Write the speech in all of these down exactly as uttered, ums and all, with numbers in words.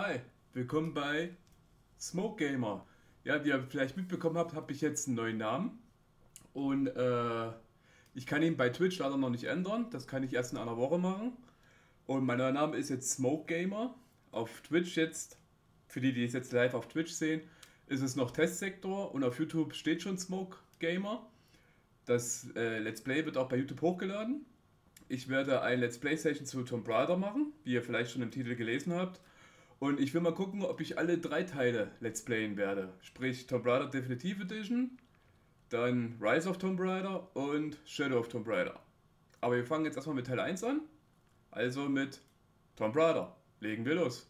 Hi, willkommen bei Smoke Gamer. Ja, wie ihr vielleicht mitbekommen habt, habe ich jetzt einen neuen Namen und äh, ich kann ihn bei Twitch leider noch nicht ändern. Das kann ich erst in einer Woche machen. Und mein neuer Name ist jetzt Smoke Gamer. Auf Twitch jetzt, für die, die es jetzt live auf Twitch sehen, ist es noch Testsektor und auf YouTube steht schon Smoke Gamer. Das äh, Let's Play wird auch bei YouTube hochgeladen. Ich werde ein Let's Play Session zu Tomb Raider machen, wie ihr vielleicht schon im Titel gelesen habt. Und ich will mal gucken, ob ich alle drei Teile Let's Playen werde. Sprich Tomb Raider Definitive Edition, dann Rise of Tomb Raider und Shadow of Tomb Raider. Aber wir fangen jetzt erstmal mit Teil eins an. Also mit Tomb Raider. Legen wir los.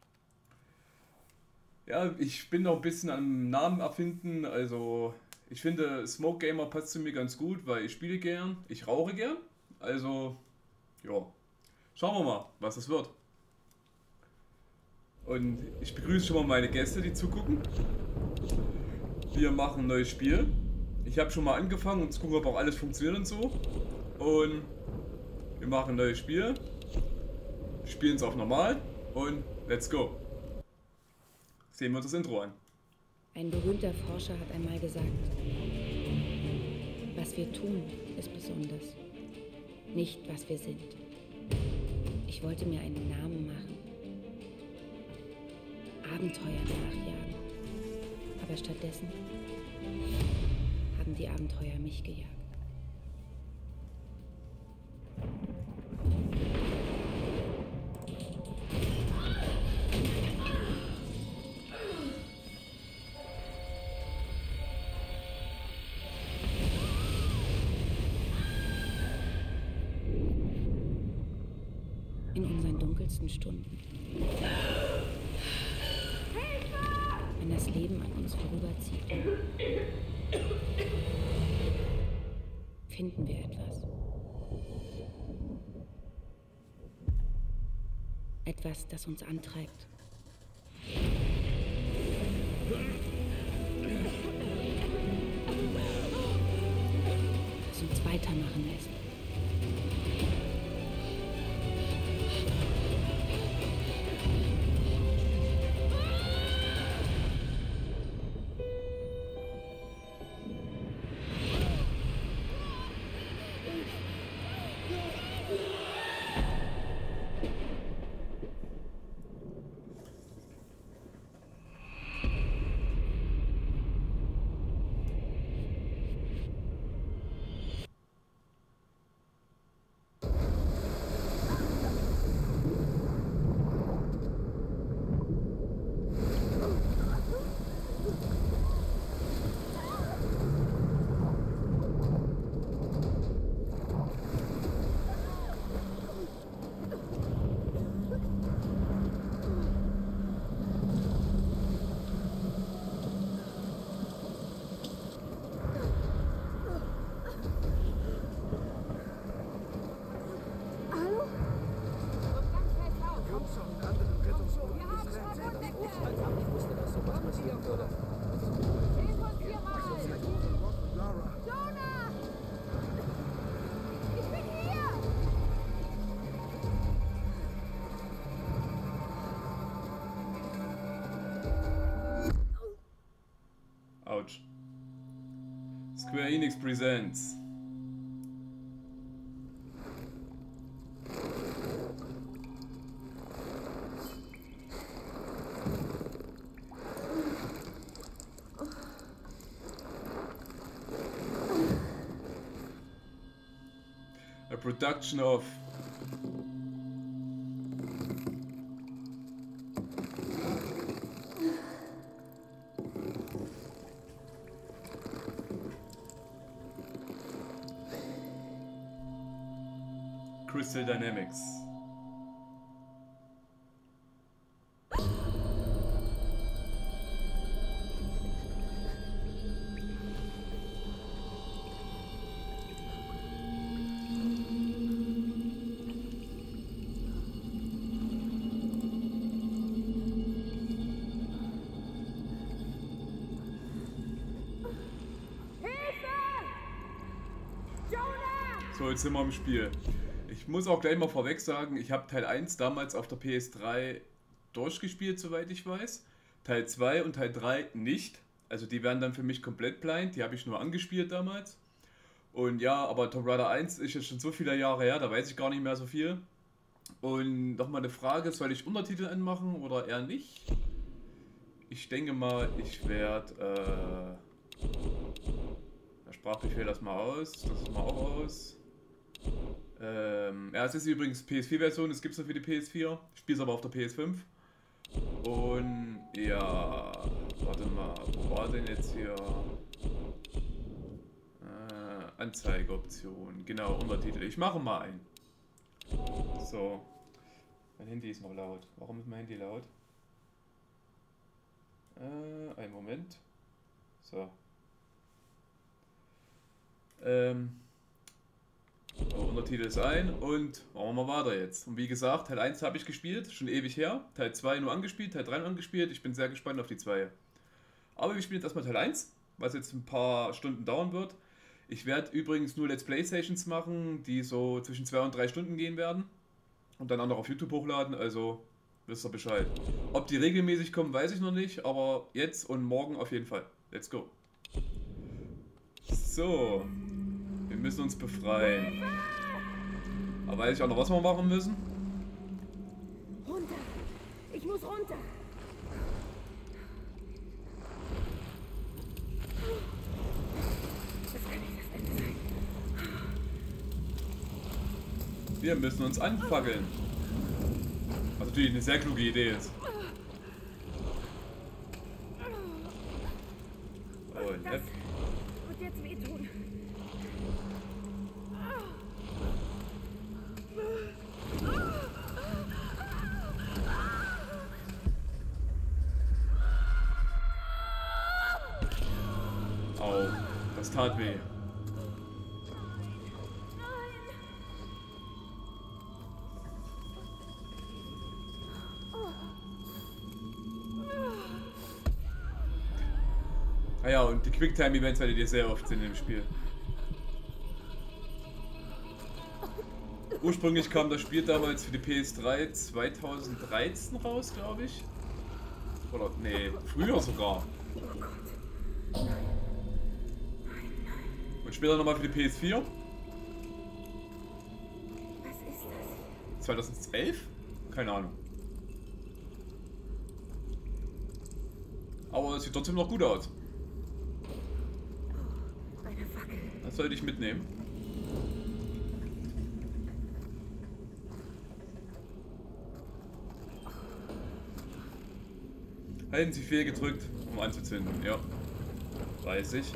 Ja, ich bin noch ein bisschen am Namen erfinden. Also ich finde Smoke Gamer passt zu mir ganz gut, weil ich spiele gern, ich rauche gern. Also, ja. Schauen wir mal, was es wird. Und ich begrüße schon mal meine Gäste, die zugucken. Wir machen ein neues Spiel. Ich habe schon mal angefangen und gucken, ob auch alles funktioniert und so. Und wir machen ein neues Spiel. Spielen es auf normal und let's go. Sehen wir uns das Intro an. Ein berühmter Forscher hat einmal gesagt, was wir tun, ist besonders, nicht was wir sind. Ich wollte mir einen Namen machen, Abenteuer nachjagen, aber stattdessen haben die Abenteuer mich gejagt. In unseren dunkelsten Stunden. Wenn das Leben an uns vorüberzieht, finden wir etwas. Etwas, das uns antreibt. Das uns weitermachen lässt. Ouch. Square Enix presents. A production of Crystal Dynamics. So, jetzt sind wir im Spiel. Ich muss auch gleich mal vorweg sagen, ich habe Teil eins damals auf der P S drei durchgespielt, soweit ich weiß. Teil zwei und Teil drei nicht. Also die werden dann für mich komplett blind. Die habe ich nur angespielt damals. Und ja, aber Tomb Raider eins ist jetzt schon so viele Jahre her, da weiß ich gar nicht mehr so viel. Und nochmal eine Frage, soll ich Untertitel anmachen oder eher nicht? Ich denke mal, ich werde... Äh, der Sprachbefehl das mal aus, das mal auch aus. Ähm, ja, es ist übrigens P S vier Version, es gibt es nur für die P S vier. Ich spiele es aber auf der P S fünf. Und ja, warte mal, wo war denn jetzt hier? Äh, Anzeigeoption, genau, Untertitel. Ich mache mal ein. So. Mein Handy ist noch laut. Warum ist mein Handy laut? Äh, einen Moment. So. Ähm. So, Untertitel ist ein und machen wir mal weiter jetzt. Und wie gesagt, Teil eins habe ich gespielt, schon ewig her. Teil zwei nur angespielt, Teil drei nur angespielt. Ich bin sehr gespannt auf die zwei. Aber wir spielen jetzt erstmal Teil eins, was jetzt ein paar Stunden dauern wird. Ich werde übrigens nur Let's Play Sessions machen, die so zwischen zwei und drei Stunden gehen werden. Und dann auch noch auf YouTube hochladen, also wisst ihr Bescheid. Ob die regelmäßig kommen, weiß ich noch nicht, aber jetzt und morgen auf jeden Fall. Let's go. So. Wir müssen uns befreien. Aber weiß ich auch noch, was wir machen müssen? Runter! Ich muss runter! Das kann nicht das Ende sein. Wir müssen uns anfackeln. Was natürlich eine sehr kluge Idee ist. Oh, Das nett. wird jetzt wehtun. Au, das tat weh. Ah ja, und die Quicktime-Events werdet ihr sehr oft sehen im Spiel. Ursprünglich kam das Spiel damals für die P S drei zweitausenddreizehn raus, glaube ich. Oder, nee, früher sogar. Und später nochmal für die P S vier. Was ist das? zweitausendelf? Keine Ahnung. Aber es sieht trotzdem noch gut aus. Eine Fackel. Das sollte ich mitnehmen. Halten Sie fehl gedrückt, um anzuzünden. Ja. Weiß ich.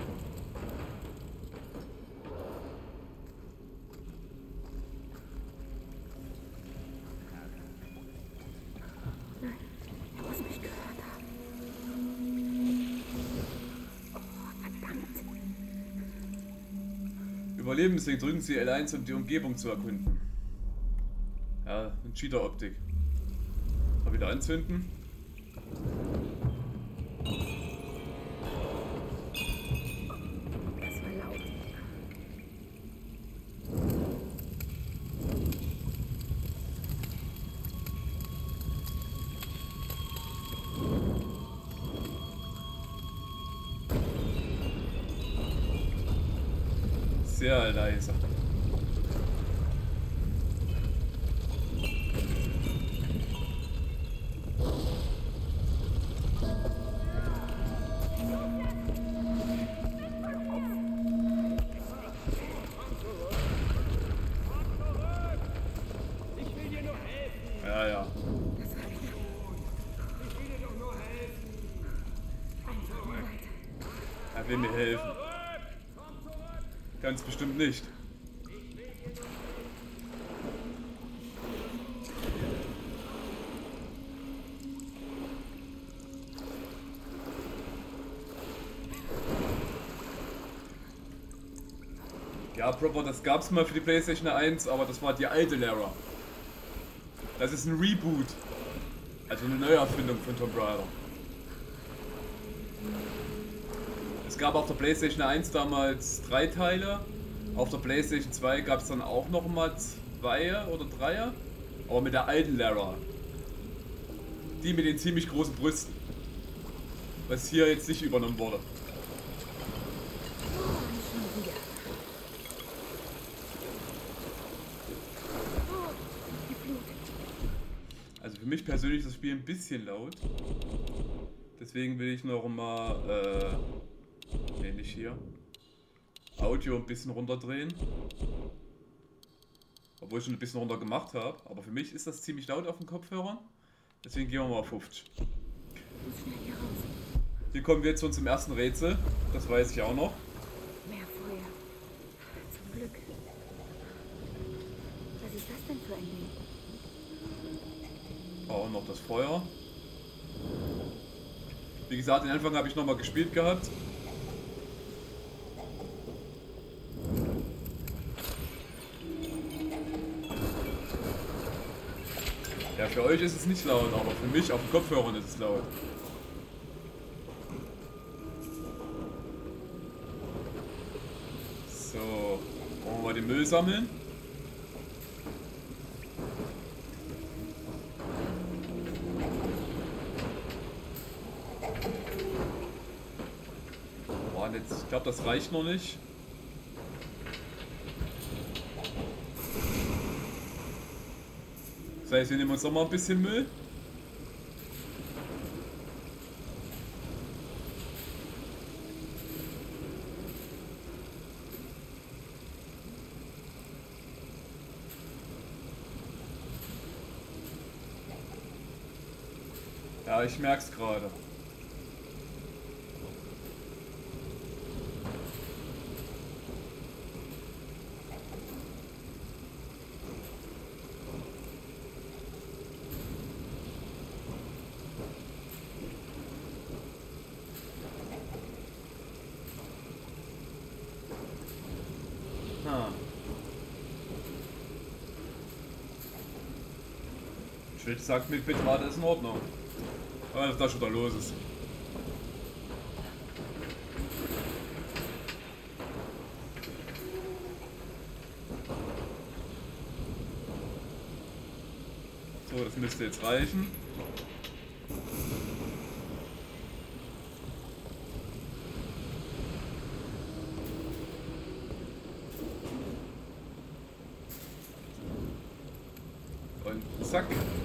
Nein, er muss mich gehört haben. Oh, verdammt. Überlebensinstinkt, drücken Sie L eins, um die Umgebung zu erkunden. Ja, eine Cheater-Optik. Mal wieder anzünden. Das war laut. Sehr leise. Ja, ja. Das war knapp. Ich will dir doch nur helfen. Einfach nur weiter. Er will mir helfen. Ganz bestimmt nicht. Ja, Proper, das gab's mal für die PlayStation eins, aber das war die alte Lara. Das ist ein Reboot. Also eine Neuerfindung von Tomb Raider. Es gab auf der PlayStation eins damals drei Teile. Auf der PlayStation zwei gab es dann auch noch mal zwei oder drei. Aber mit der alten Lara. Die mit den ziemlich großen Brüsten. Was hier jetzt nicht übernommen wurde. Also für mich persönlich ist das Spiel ein bisschen laut. Deswegen will ich noch mal, äh, nee, nicht hier, Audio ein bisschen runterdrehen. Obwohl ich schon ein bisschen runter gemacht habe. Aber für mich ist das ziemlich laut auf den Kopfhörern. Deswegen gehen wir mal auf fünfzig. Hier kommen wir jetzt schon zum ersten Rätsel. Das weiß ich auch noch. Mehr Feuer. Zum Glück. Was ist das denn für ein Ding? Auch noch das Feuer. Wie gesagt, den Anfang habe ich nochmal gespielt gehabt. Ja, für euch ist es nicht laut, aber für mich auf den Kopfhörern ist es laut. So, wollen wir mal den Müll sammeln. Boah, jetzt, ich glaube, das reicht noch nicht. Das heißt, wir nehmen uns noch mal ein bisschen Müll. Ja, ich merk's gerade. Schild sagt mit Bitrate ist in Ordnung. Was da schon da los ist. So, das müsste jetzt reichen. Und zack.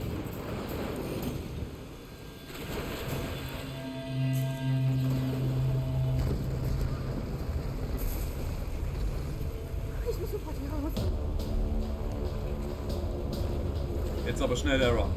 Jetzt aber schnell der Run.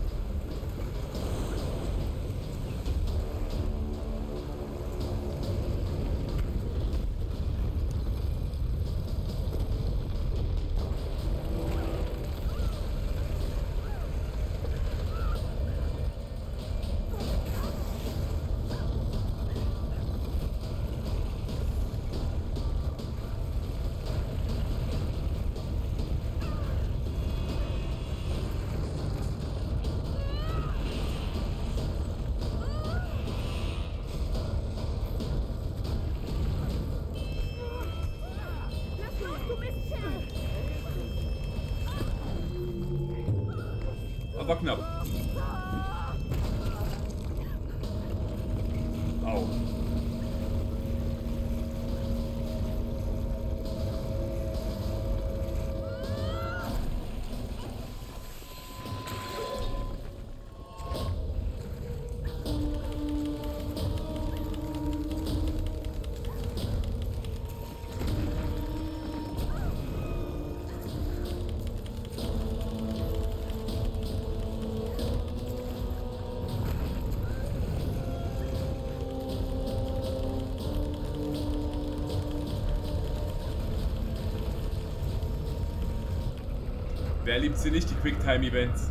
Aber knapp. Au. Wer liebt sie nicht, die Quicktime-Events?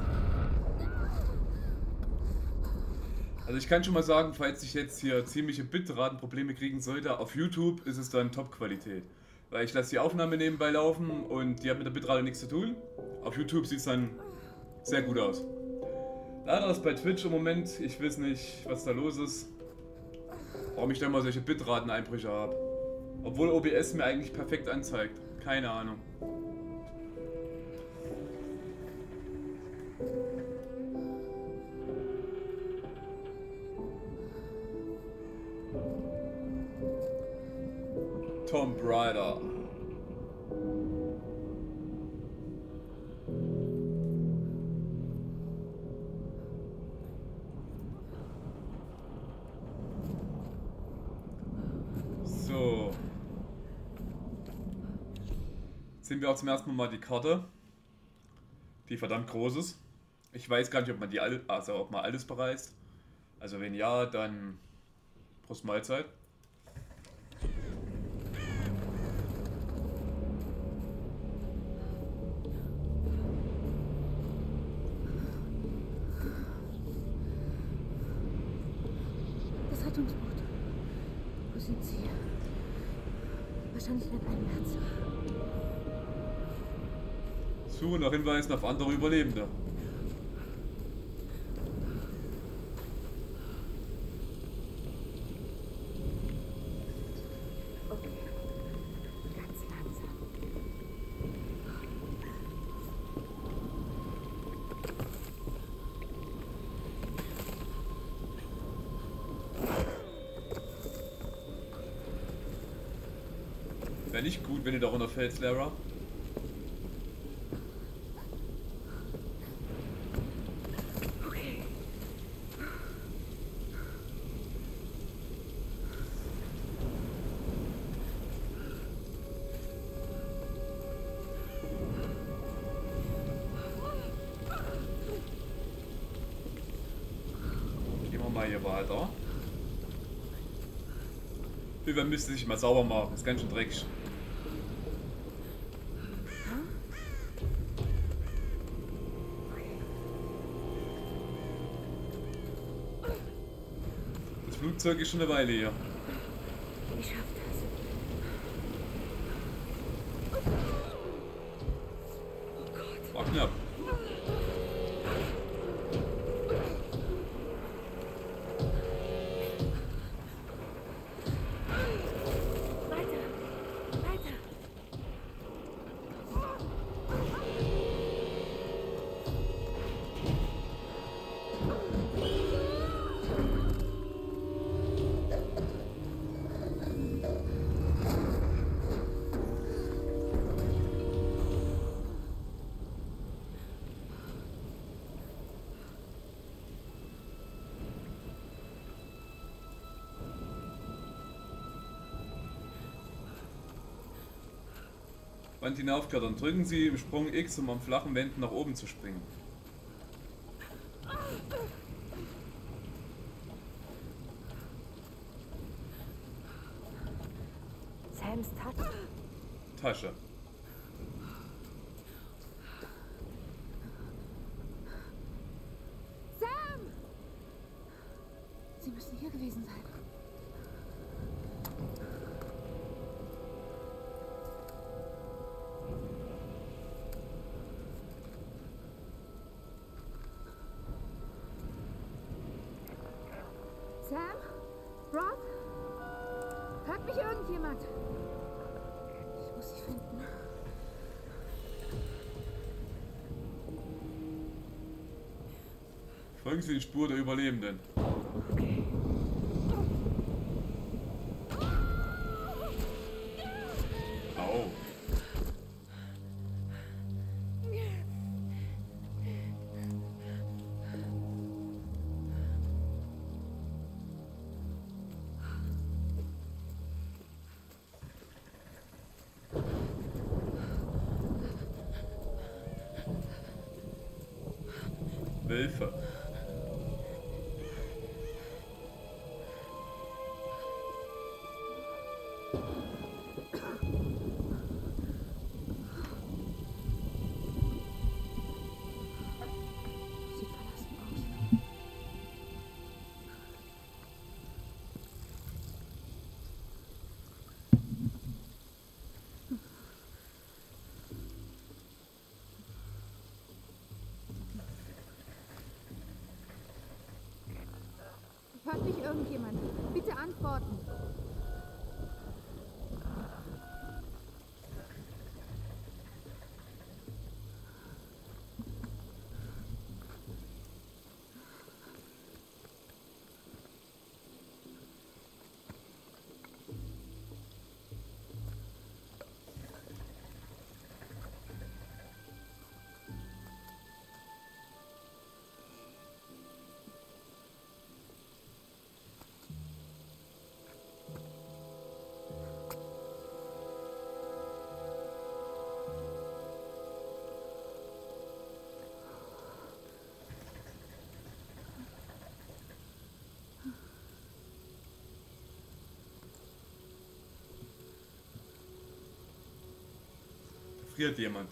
Also ich kann schon mal sagen, falls ich jetzt hier ziemliche Bitratenprobleme kriegen sollte, auf YouTube ist es dann Top-Qualität. Weil ich lasse die Aufnahme nebenbei laufen und die hat mit der Bitrate nichts zu tun. Auf YouTube sieht es dann sehr gut aus. Leider ist bei Twitch im Moment, ich weiß nicht, was da los ist, warum ich da immer solche Bitrateneinbrüche habe. Obwohl O B S mir eigentlich perfekt anzeigt. Keine Ahnung. Tomb Raider. So. Jetzt sehen wir auch zum ersten Mal die Karte, die verdammt groß ist. Ich weiß gar nicht, ob man die alle, also ob man alles bereist. Also wenn ja, dann Prost Mahlzeit. Das Rettungsboot. Wo sind Sie? Wahrscheinlich in einem Einsatz. Suche nach Hinweisen auf andere Überlebende. Ganz langsam. Wäre nicht gut, wenn du da runterfällst, Lara. Mal hier weiter. Vivian müsste sich mal sauber machen, ist ganz schön dreckig. Das Flugzeug ist schon eine Weile hier. Ich schaff das. Oh Gott. War knapp. Wand hinaufklettern. Drücken Sie im Sprung X, um am flachen Wänden nach oben zu springen. Sams Tasche. Tasche. Sam! Sie müssen hier gewesen sein. Sam? Rob? Hört mich irgendjemand? Ich muss sie finden. Folgen Sie die Spur der Überlebenden. Okay. Au. Wölfe. Sieht verlassen aus. Hört mich irgendjemand? Bitte antworten. friert jemand.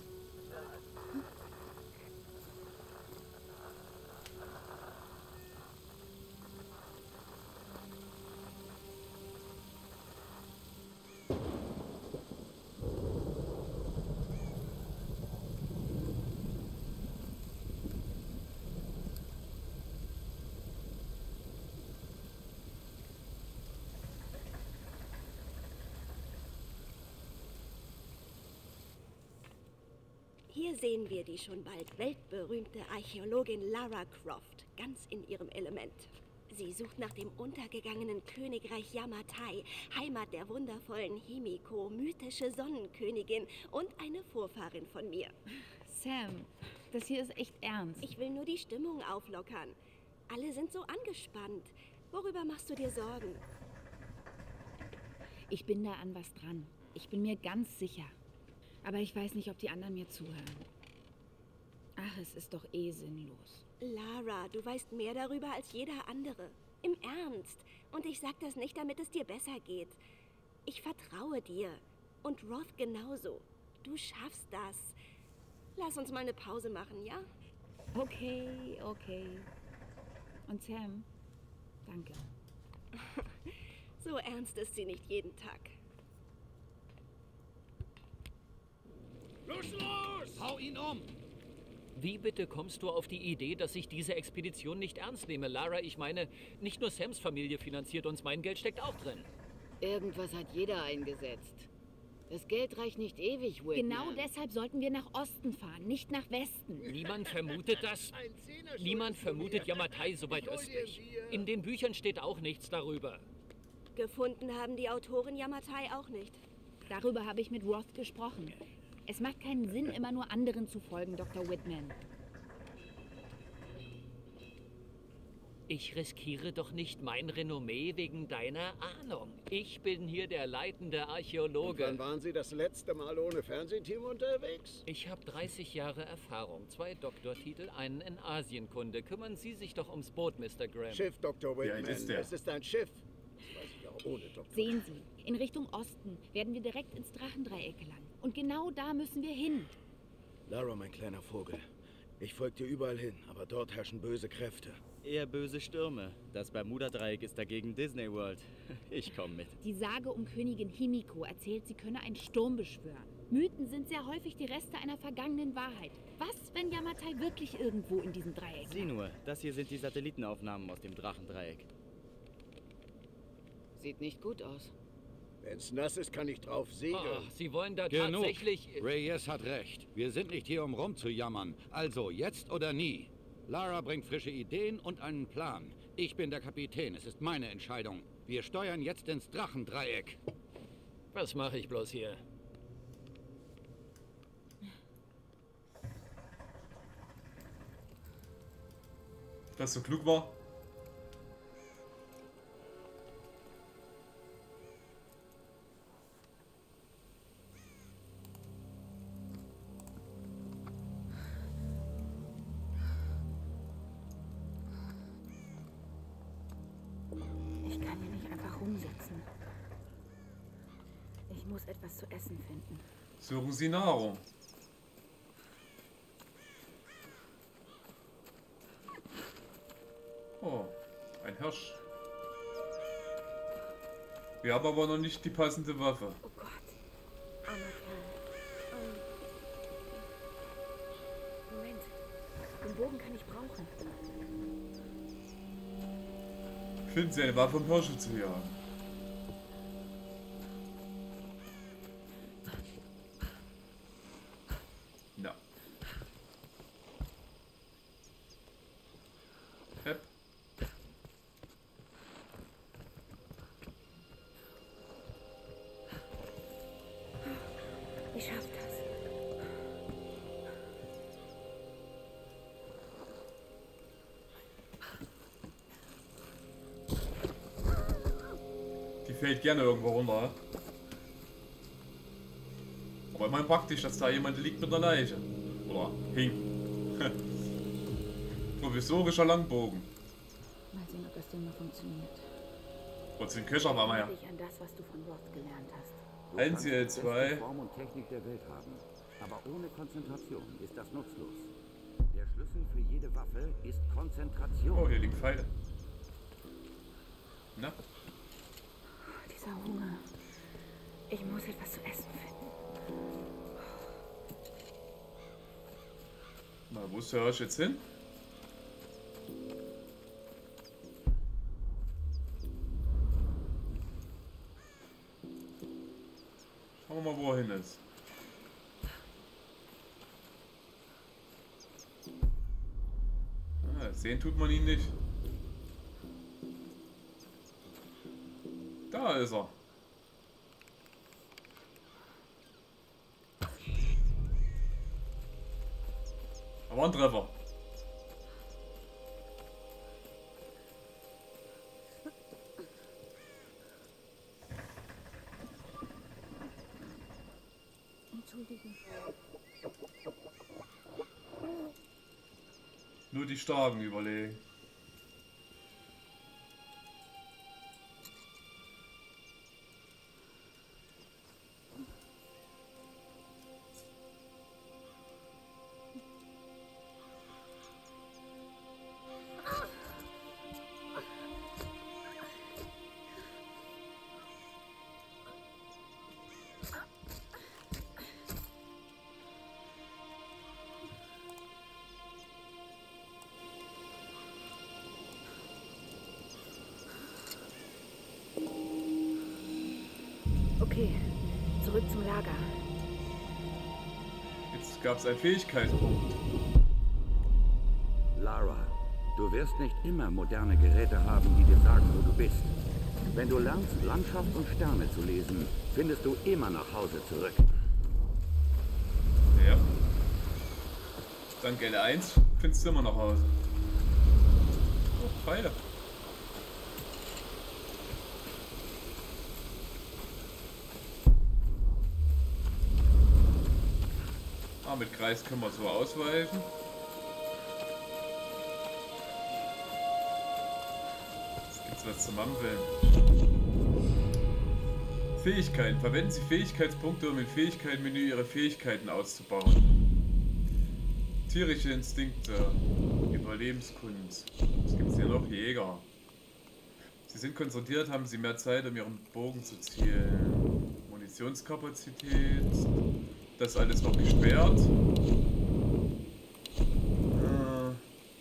Hier sehen wir die schon bald weltberühmte Archäologin Lara Croft, ganz in ihrem Element. Sie sucht nach dem untergegangenen Königreich Yamatai, Heimat der wundervollen Himiko, mythische Sonnenkönigin und eine Vorfahrin von mir. Sam, das hier ist echt ernst. Ich will nur die Stimmung auflockern. Alle sind so angespannt. Worüber machst du dir Sorgen? Ich bin da an was dran. Ich bin mir ganz sicher. Aber ich weiß nicht, ob die anderen mir zuhören. Ach, es ist doch eh sinnlos. Lara, du weißt mehr darüber als jeder andere. Im Ernst. Und ich sag das nicht, damit es dir besser geht. Ich vertraue dir. Und Roth genauso. Du schaffst das. Lass uns mal eine Pause machen, ja? Okay, okay. Und Sam, danke. So ernst ist sie nicht jeden Tag. Los, los! Hau ihn um! Wie bitte kommst du auf die Idee, dass ich diese Expedition nicht ernst nehme? Lara, ich meine, nicht nur Sams Familie finanziert uns, mein Geld steckt auch drin. Irgendwas hat jeder eingesetzt. Das Geld reicht nicht ewig, Whitman. Genau deshalb sollten wir nach Osten fahren, nicht nach Westen. Niemand vermutet das. Niemand vermutet Yamatai so weit östlich. In den Büchern steht auch nichts darüber. Gefunden haben die Autoren Yamatai auch nicht. Darüber habe ich mit Roth gesprochen. Es macht keinen Sinn, immer nur anderen zu folgen, Doktor Whitman. Ich riskiere doch nicht mein Renommee wegen deiner Ahnung. Ich bin hier der leitende Archäologe. Und wann waren Sie das letzte Mal ohne Fernsehteam unterwegs? Ich habe dreißig Jahre Erfahrung, zwei Doktortitel, einen in Asienkunde. Kümmern Sie sich doch ums Boot, Mister Graham. Schiff, Doktor Wie alt Whitman. ist der? Es ist ein Schiff. Das weiß ich auch ohne Doktor. Sehen Sie, in Richtung Osten werden wir direkt ins Drachendreieck gelangen. Und genau da müssen wir hin. Lara, mein kleiner Vogel. Ich folge dir überall hin, aber dort herrschen böse Kräfte. Eher böse Stürme. Das Bermuda-Dreieck ist dagegen Disney World. Ich komme mit. Die Sage um Königin Himiko erzählt, sie könne einen Sturm beschwören. Mythen sind sehr häufig die Reste einer vergangenen Wahrheit. Was, wenn Yamatai wirklich irgendwo in diesem Dreieck Sieh nur, das hier sind die Satellitenaufnahmen aus dem Drachendreieck. Sieht nicht gut aus. Wenn's nass ist, kann ich drauf segeln. Ach, Sie wollen da Genug. tatsächlich... Reyes hat recht. Wir sind nicht hier, um rumzujammern. Also, jetzt oder nie. Lara bringt frische Ideen und einen Plan. Ich bin der Kapitän. Es ist meine Entscheidung. Wir steuern jetzt ins Drachendreieck. Was mache ich bloß hier? Das so klug war. Ich kann hier nicht einfach rumsitzen. Ich muss etwas zu essen finden. Suchen Sie Nahrung. Oh, ein Hirsch. Wir haben aber noch nicht die passende Waffe. Oh Gott. Armer Kerl. Ähm. Moment. Den Bogen kann ich brauchen. Finden Sie eine Waffe, um Hirsche zu jagen. Na. Hep. Ich schaff das. Die fällt gerne irgendwo runter. Aber immerhin praktisch, dass da jemand liegt mit einer Leiche. Oder hing. Provisorischer Langbogen. Mal sehen, ob das Ding noch funktioniert. Und den Köcher war mal ja. Dich an das, was du von Roth gelernt hast. N C L zwei. Form und Technik der Welt haben. Aber ohne Konzentration ist das nutzlos. Der Schlüssel für jede Waffe ist Konzentration. Oh, hier liegen Pfeile. Na? Dieser Hunger. Ich muss etwas zu essen finden. Na, wo ist der Hirsch jetzt hin? Schauen wir mal, wo er hin ist. Ah, sehen tut man ihn nicht. Da ist er. Aber ein Treffer. Entschuldigung. Nur die Starken überlegen. Okay, zurück zum Lager. Jetzt gab es einen Fähigkeitspunkt. Lara, du wirst nicht immer moderne Geräte haben, die dir sagen, wo du bist. Wenn du lernst, Landschaft und Sterne zu lesen, findest du immer nach Hause zurück. Ja. Dank L eins findest du immer nach Hause. Oh, Pfeile. Ah, mit Kreis können wir so ausweichen. Jetzt gibt's was zum Mampeln. Fähigkeiten. Verwenden Sie Fähigkeitspunkte, um im Fähigkeitenmenü Ihre Fähigkeiten auszubauen. Tierische Instinkte. Überlebenskunst. Was gibt's hier noch? Jäger. Sie sind konzentriert, haben Sie mehr Zeit, um Ihren Bogen zu zielen. Munitionskapazität. Das ist alles noch gesperrt. Äh.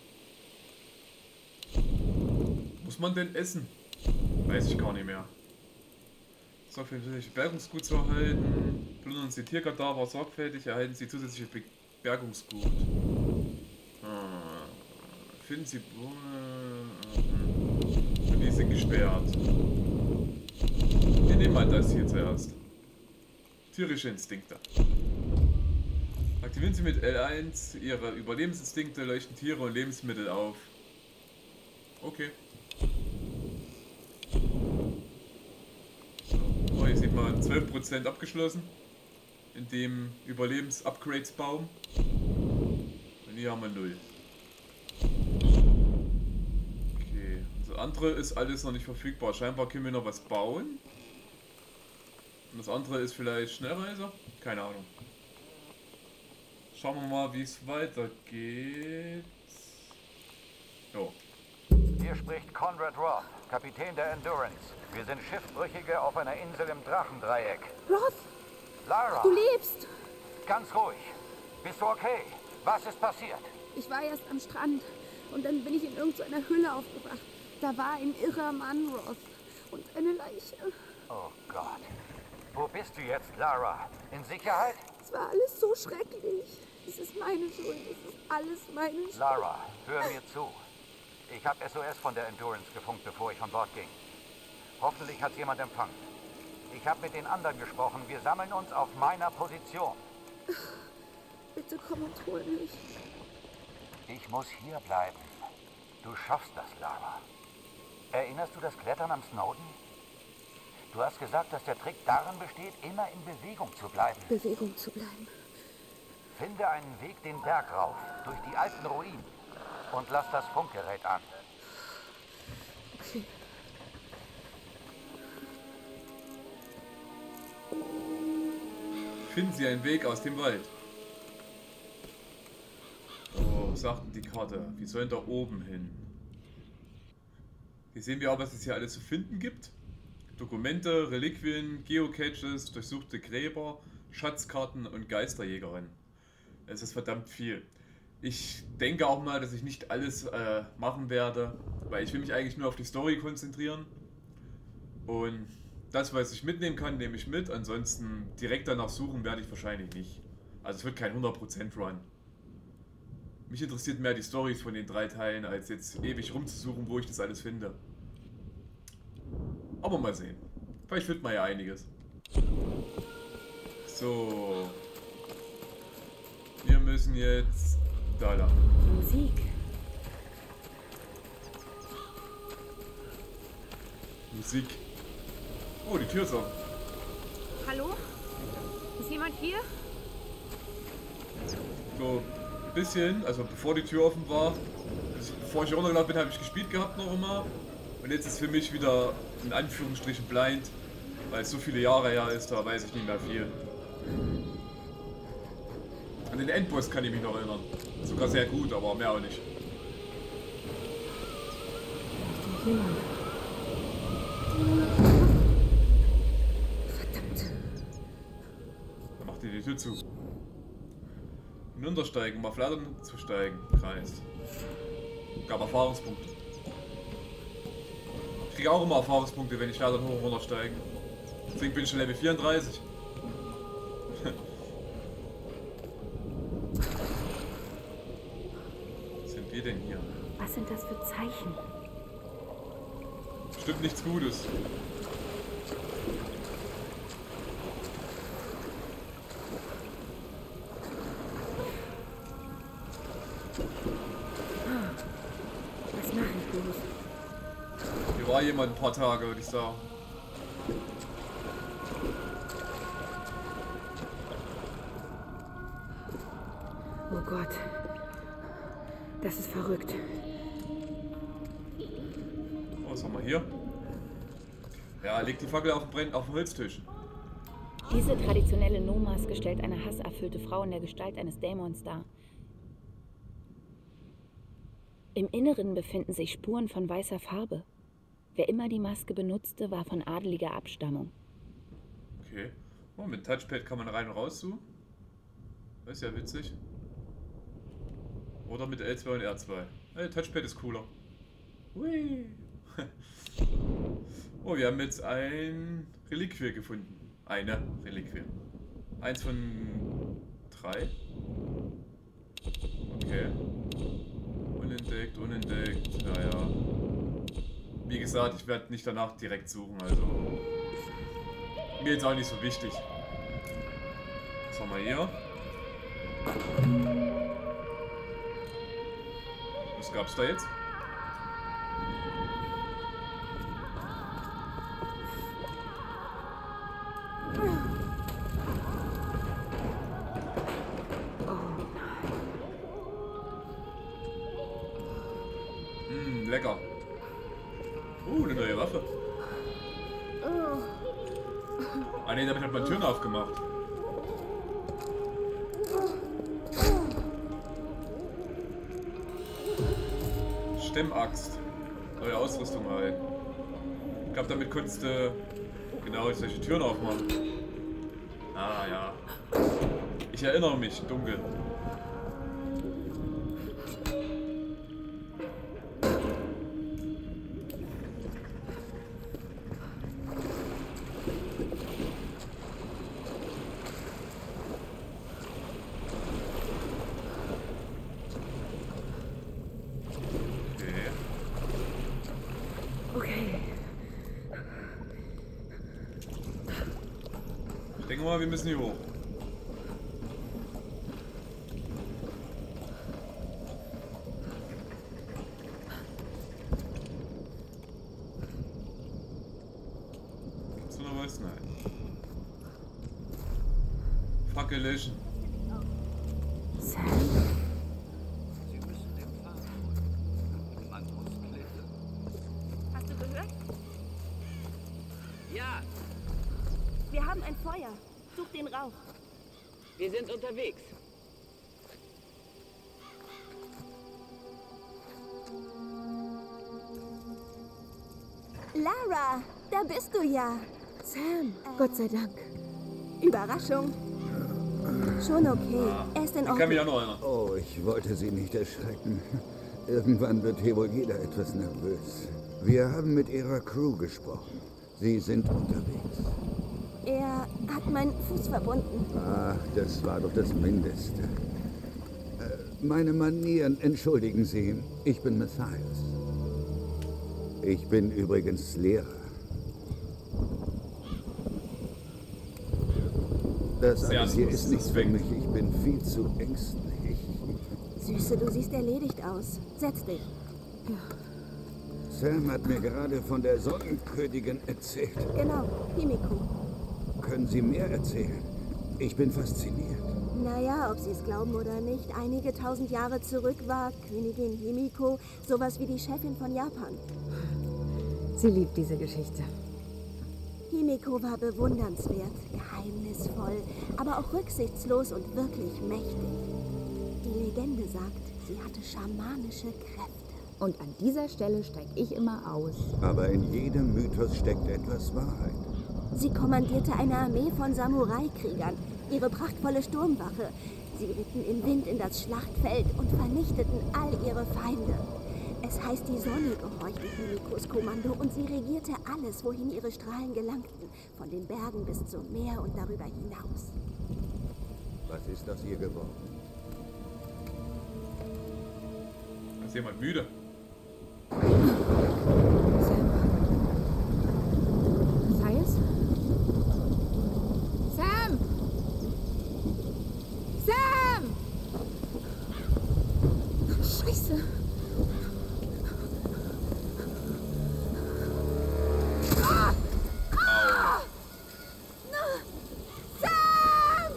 Muss man denn essen? Weiß ich gar nicht mehr. Sorgfältige Bergungsgut zu erhalten. Plündern Sie Tierkadaver sorgfältig, erhalten Sie zusätzliche Be Bergungsgut. Äh. Finden Sie... Äh. Die sind gesperrt. Wir nehmen mal das hier zuerst. Tierische Instinkte. Aktivieren Sie mit L eins Ihre Überlebensinstinkte, leuchten Tiere und Lebensmittel auf. Okay. So. Oh, hier sieht man zwölf Prozent abgeschlossen. In dem Überlebens-Upgrades-Baum. Und hier haben wir null. Okay. Das andere ist alles noch nicht verfügbar. Scheinbar können wir noch was bauen. Und das andere ist vielleicht Schnellreise? Keine Ahnung. Schauen wir mal, wie es weitergeht. Jo. Hier spricht Conrad Roth, Kapitän der Endurance. Wir sind Schiffbrüchige auf einer Insel im Drachendreieck. Roth! Lara! Du lebst! Ganz ruhig. Bist du okay? Was ist passiert? Ich war erst am Strand und dann bin ich in irgendeiner Hülle aufgewacht. Da war ein irrer Mann, Roth. Und eine Leiche. Oh Gott. Wo bist du jetzt, Lara? In Sicherheit? Es war alles so schrecklich. Es ist meine Schuld. Es ist alles meine Schuld. Lara, hör mir zu. Ich habe S O S von der Endurance gefunkt, bevor ich von Bord ging. Hoffentlich hat jemand empfangen. Ich habe mit den anderen gesprochen. Wir sammeln uns auf meiner Position. Bitte komm und hol mich. Ich muss hier bleiben. Du schaffst das, Lara. Erinnerst du das Klettern am Snowden? Du hast gesagt, dass der Trick darin besteht, immer in Bewegung zu bleiben. Bewegung zu bleiben. Finde einen Weg den Berg rauf, durch die alten Ruinen. Und lass das Funkgerät an. Okay. Finden Sie einen Weg aus dem Wald. So, sagt die Karte. Wir sollen da oben hin. Hier sehen wir auch, was es hier alles zu finden gibt. Dokumente, Reliquien, Geocaches, durchsuchte Gräber, Schatzkarten und Geisterjägerin. Es ist verdammt viel. Ich denke auch mal, dass ich nicht alles äh, machen werde, weil ich will mich eigentlich nur auf die Story konzentrieren. Und das, was ich mitnehmen kann, nehme ich mit. Ansonsten direkt danach suchen werde ich wahrscheinlich nicht. Also es wird kein hundert Prozent Run. Mich interessiert mehr die Storys von den drei Teilen, als jetzt ewig rumzusuchen, wo ich das alles finde. Aber mal sehen. Vielleicht findet man ja einiges. So. Wir müssen jetzt da lang. Musik. Musik. Oh, die Tür ist auf. Hallo? Ist jemand hier? So, ein bisschen, also bevor die Tür offen war, also bevor ich runtergelaufen bin, habe ich gespielt gehabt noch immer. Und jetzt ist für mich wieder in Anführungsstrichen blind, weil es so viele Jahre her ist, da weiß ich nicht mehr viel. An den Endboss kann ich mich noch erinnern. Sogar sehr gut, aber mehr auch nicht. Verdammt. Dann macht ihr die Tür zu. Hinuntersteigen, um auf Leitern zu steigen. Kreis. Gab Erfahrungspunkte. Ich kriege auch immer Erfahrungspunkte, wenn ich Leitern hoch und runter steige. Deswegen bin ich schon Level vierunddreißig. Was sind wir denn hier? Was sind das für Zeichen? Bestimmt nichts Gutes. Was mache ich bloß? Hier war jemand ein paar Tage, würde ich sagen. Oh Gott. Das ist verrückt. Oh, was haben wir hier? Ja, legt die Fackel auf den, Brenn auf den Holztisch. Diese traditionelle No-Maske stellt eine hasserfüllte Frau in der Gestalt eines Dämons dar. Im Inneren befinden sich Spuren von weißer Farbe. Wer immer die Maske benutzte, war von adeliger Abstammung. Okay. Oh, mit Touchpad kann man rein und raus zu. Das ist ja witzig. Oder mit L zwei und R zwei. Hey, Touchpad ist cooler. Hui. Oh, wir haben jetzt ein Reliquie gefunden. Eine Reliquie. Eins von drei. Okay. Unentdeckt, unentdeckt. Naja. Wie gesagt, ich werde nicht danach direkt suchen, also. Mir jetzt auch nicht so wichtig. Was haben wir hier? Was gab's da jetzt? Mmh, lecker. Uh, eine neue Waffe. Ah ne, damit hat man Türen aufgemacht. Stemmaxt. Neue Ausrüstung halt. Ich glaube, damit konntest du genau solche Türen aufmachen. Ah ja. Ich erinnere mich, dunkel. Wir müssen hier hoch. Gibt's noch was? Nein. Fackel löschen. Sam? Sie müssen den Pfad folgen. Man muss klettern. Hast du gehört? Ja. Wir haben ein Feuer. Such den Rauch. Wir sind unterwegs. da bist du ja. Sam, Äh, Gott sei Dank. Überraschung. Schon okay. Er ist in Ich kann mich auch Ordnung. noch erinnern. Oh, ich wollte Sie nicht erschrecken. Irgendwann wird hier wohl jeder etwas nervös. Wir haben mit Ihrer Crew gesprochen. Sie sind unterwegs. Er hat meinen Fuß verbunden. Ach, das war doch das Mindeste. Äh, meine Manieren, entschuldigen Sie. Ich bin Matthias. Ich bin übrigens Lehrer. Das Sehr alles hier süß, ist nichts für deswegen. mich. Ich bin viel zu ängstlich. Süße, du siehst erledigt aus. Setz dich. Sam hat mir gerade von der Sonnenkönigin erzählt. Genau, Himiko. Können Sie mehr erzählen? Ich bin fasziniert. Naja, ob Sie es glauben oder nicht, einige tausend Jahre zurück war Königin Himiko sowas wie die Chefin von Japan. Sie liebt diese Geschichte. Himiko war bewundernswert, geheimnisvoll, aber auch rücksichtslos und wirklich mächtig. Die Legende sagt, sie hatte schamanische Kräfte. Und an dieser Stelle steige ich immer aus. Aber in jedem Mythos steckt etwas Wahrheit. Sie kommandierte eine Armee von Samurai-Kriegern, ihre prachtvolle Sturmwache. Sie ritten im Wind in das Schlachtfeld und vernichteten all ihre Feinde. Es heißt, die Sonne gehorchte Himikos Kommando und sie regierte alles, wohin ihre Strahlen gelangten, von den Bergen bis zum Meer und darüber hinaus. Was ist das hier geworden? Ist jemand müde? Matthias? Sam! Sam! Scheiße! Ah! Ah! Sam!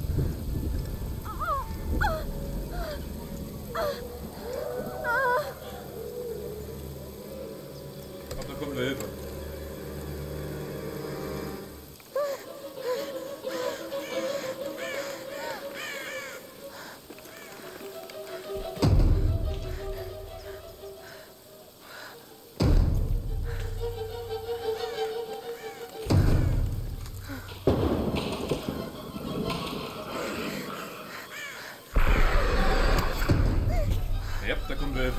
Aber da kommt eine Hilfe. Ja, da kommt eine Hilfe.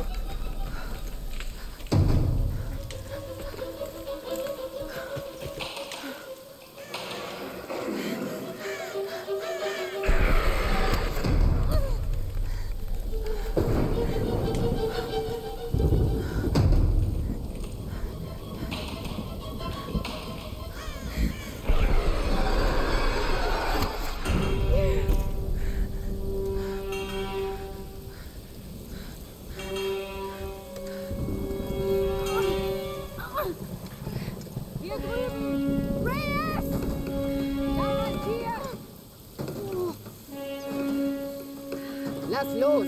Hier drüben! Reyes! Jemand hier! Lass los!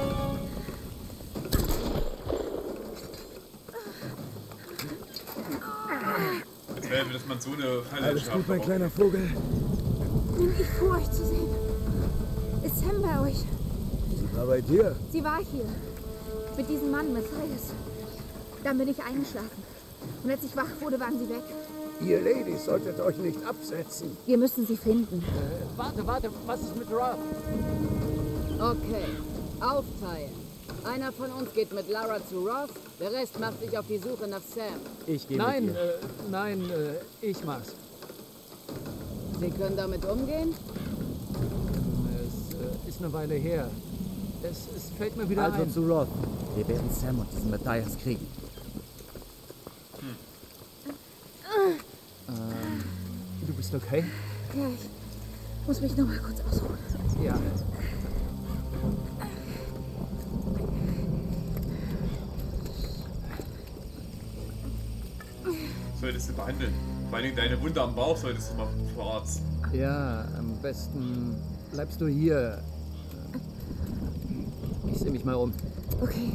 Als wäre, dass man so eine Falle Alles schafft. gut, mein kleiner Vogel. Bin ich froh, euch zu sehen. Ist Sam bei euch? Sie war bei dir. Sie war hier. Mit diesem Mann, Matthias. Dann bin ich eingeschlafen. Und als ich wach wurde, waren sie weg. Ihr Ladies solltet euch nicht absetzen. Wir müssen sie finden. Äh, warte, warte, was ist mit Rob? Okay, aufteilen. Einer von uns geht mit Lara zu Roth, der Rest macht sich auf die Suche nach Sam. Ich gehe Nein, mit dir. äh, nein, äh, ich mach's. Sie können damit umgehen? Es äh, ist eine Weile her. Es, es fällt mir wieder Also ein. zu Roth. Wir werden Sam und diesen Matthias kriegen. Ähm, du bist okay? Ja, ich muss mich noch mal kurz ausruhen. Ja. Solltest du behandeln. Vor allen Dingen deine Wunde am Bauch solltest du mal verarzten. Ja, am besten bleibst du hier. Ich sehe mich mal um. Okay.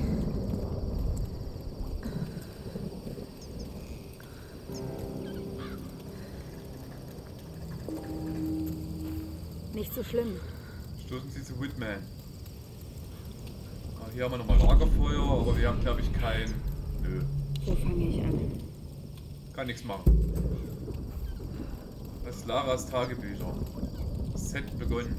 Nicht so schlimm. Stoßen Sie zu Whitman. Ah, hier haben wir nochmal Lagerfeuer, aber wir haben, glaube ich, kein... Nö. Wo fange ich an? Kann nichts machen. Das ist Laras Tagebücher. Set begonnen.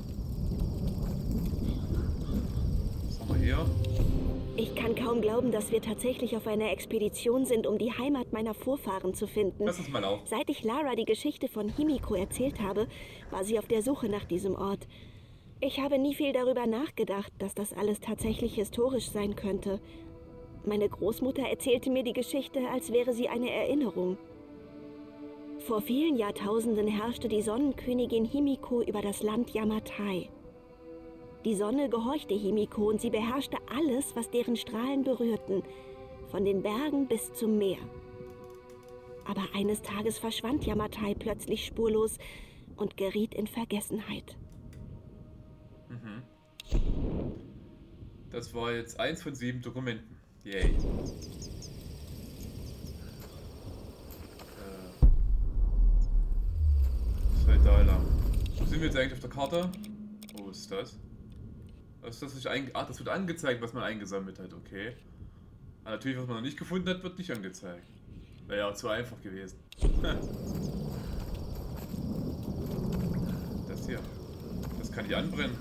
Was haben wir hier? Ich kann kaum glauben, dass wir tatsächlich auf einer Expedition sind, um die Heimat meiner Vorfahren zu finden. Lass uns mal auf. Seit ich Lara die Geschichte von Himiko erzählt habe, war sie auf der Suche nach diesem Ort. Ich habe nie viel darüber nachgedacht, dass das alles tatsächlich historisch sein könnte. Meine Großmutter erzählte mir die Geschichte, als wäre sie eine Erinnerung. Vor vielen Jahrtausenden herrschte die Sonnenkönigin Himiko über das Land Yamatai. Die Sonne gehorchte Himiko und sie beherrschte alles, was deren Strahlen berührten, von den Bergen bis zum Meer. Aber eines Tages verschwand Yamatai plötzlich spurlos und geriet in Vergessenheit. Mhm. Das war jetzt eins von sieben Dokumenten. Yay. Äh. Das war da lang. Wo sind wir jetzt eigentlich auf der Karte? Wo ist das? Das, das, ist ein, ah, das wird angezeigt, was man eingesammelt hat, okay. Aber natürlich, was man noch nicht gefunden hat, wird nicht angezeigt. Wäre ja auch zu einfach gewesen. Das hier. Das kann ich anbrennen.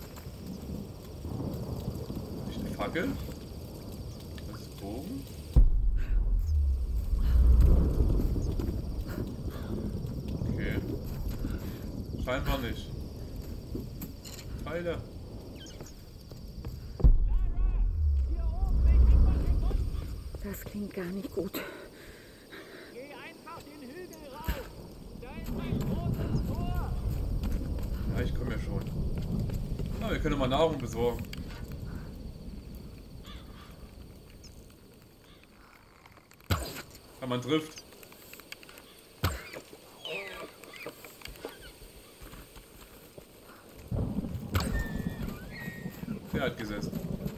Habe ich eine Fackel? Das ist Bogen. Okay. Scheinbar nicht. Pfeile. Das klingt gar nicht gut. Geh einfach den Hügel rauf. Da ist ein großes Tor. Ja, ich komme ja schon. Na, wir können mal Nahrung besorgen. Ja, man trifft. Der hat gesessen.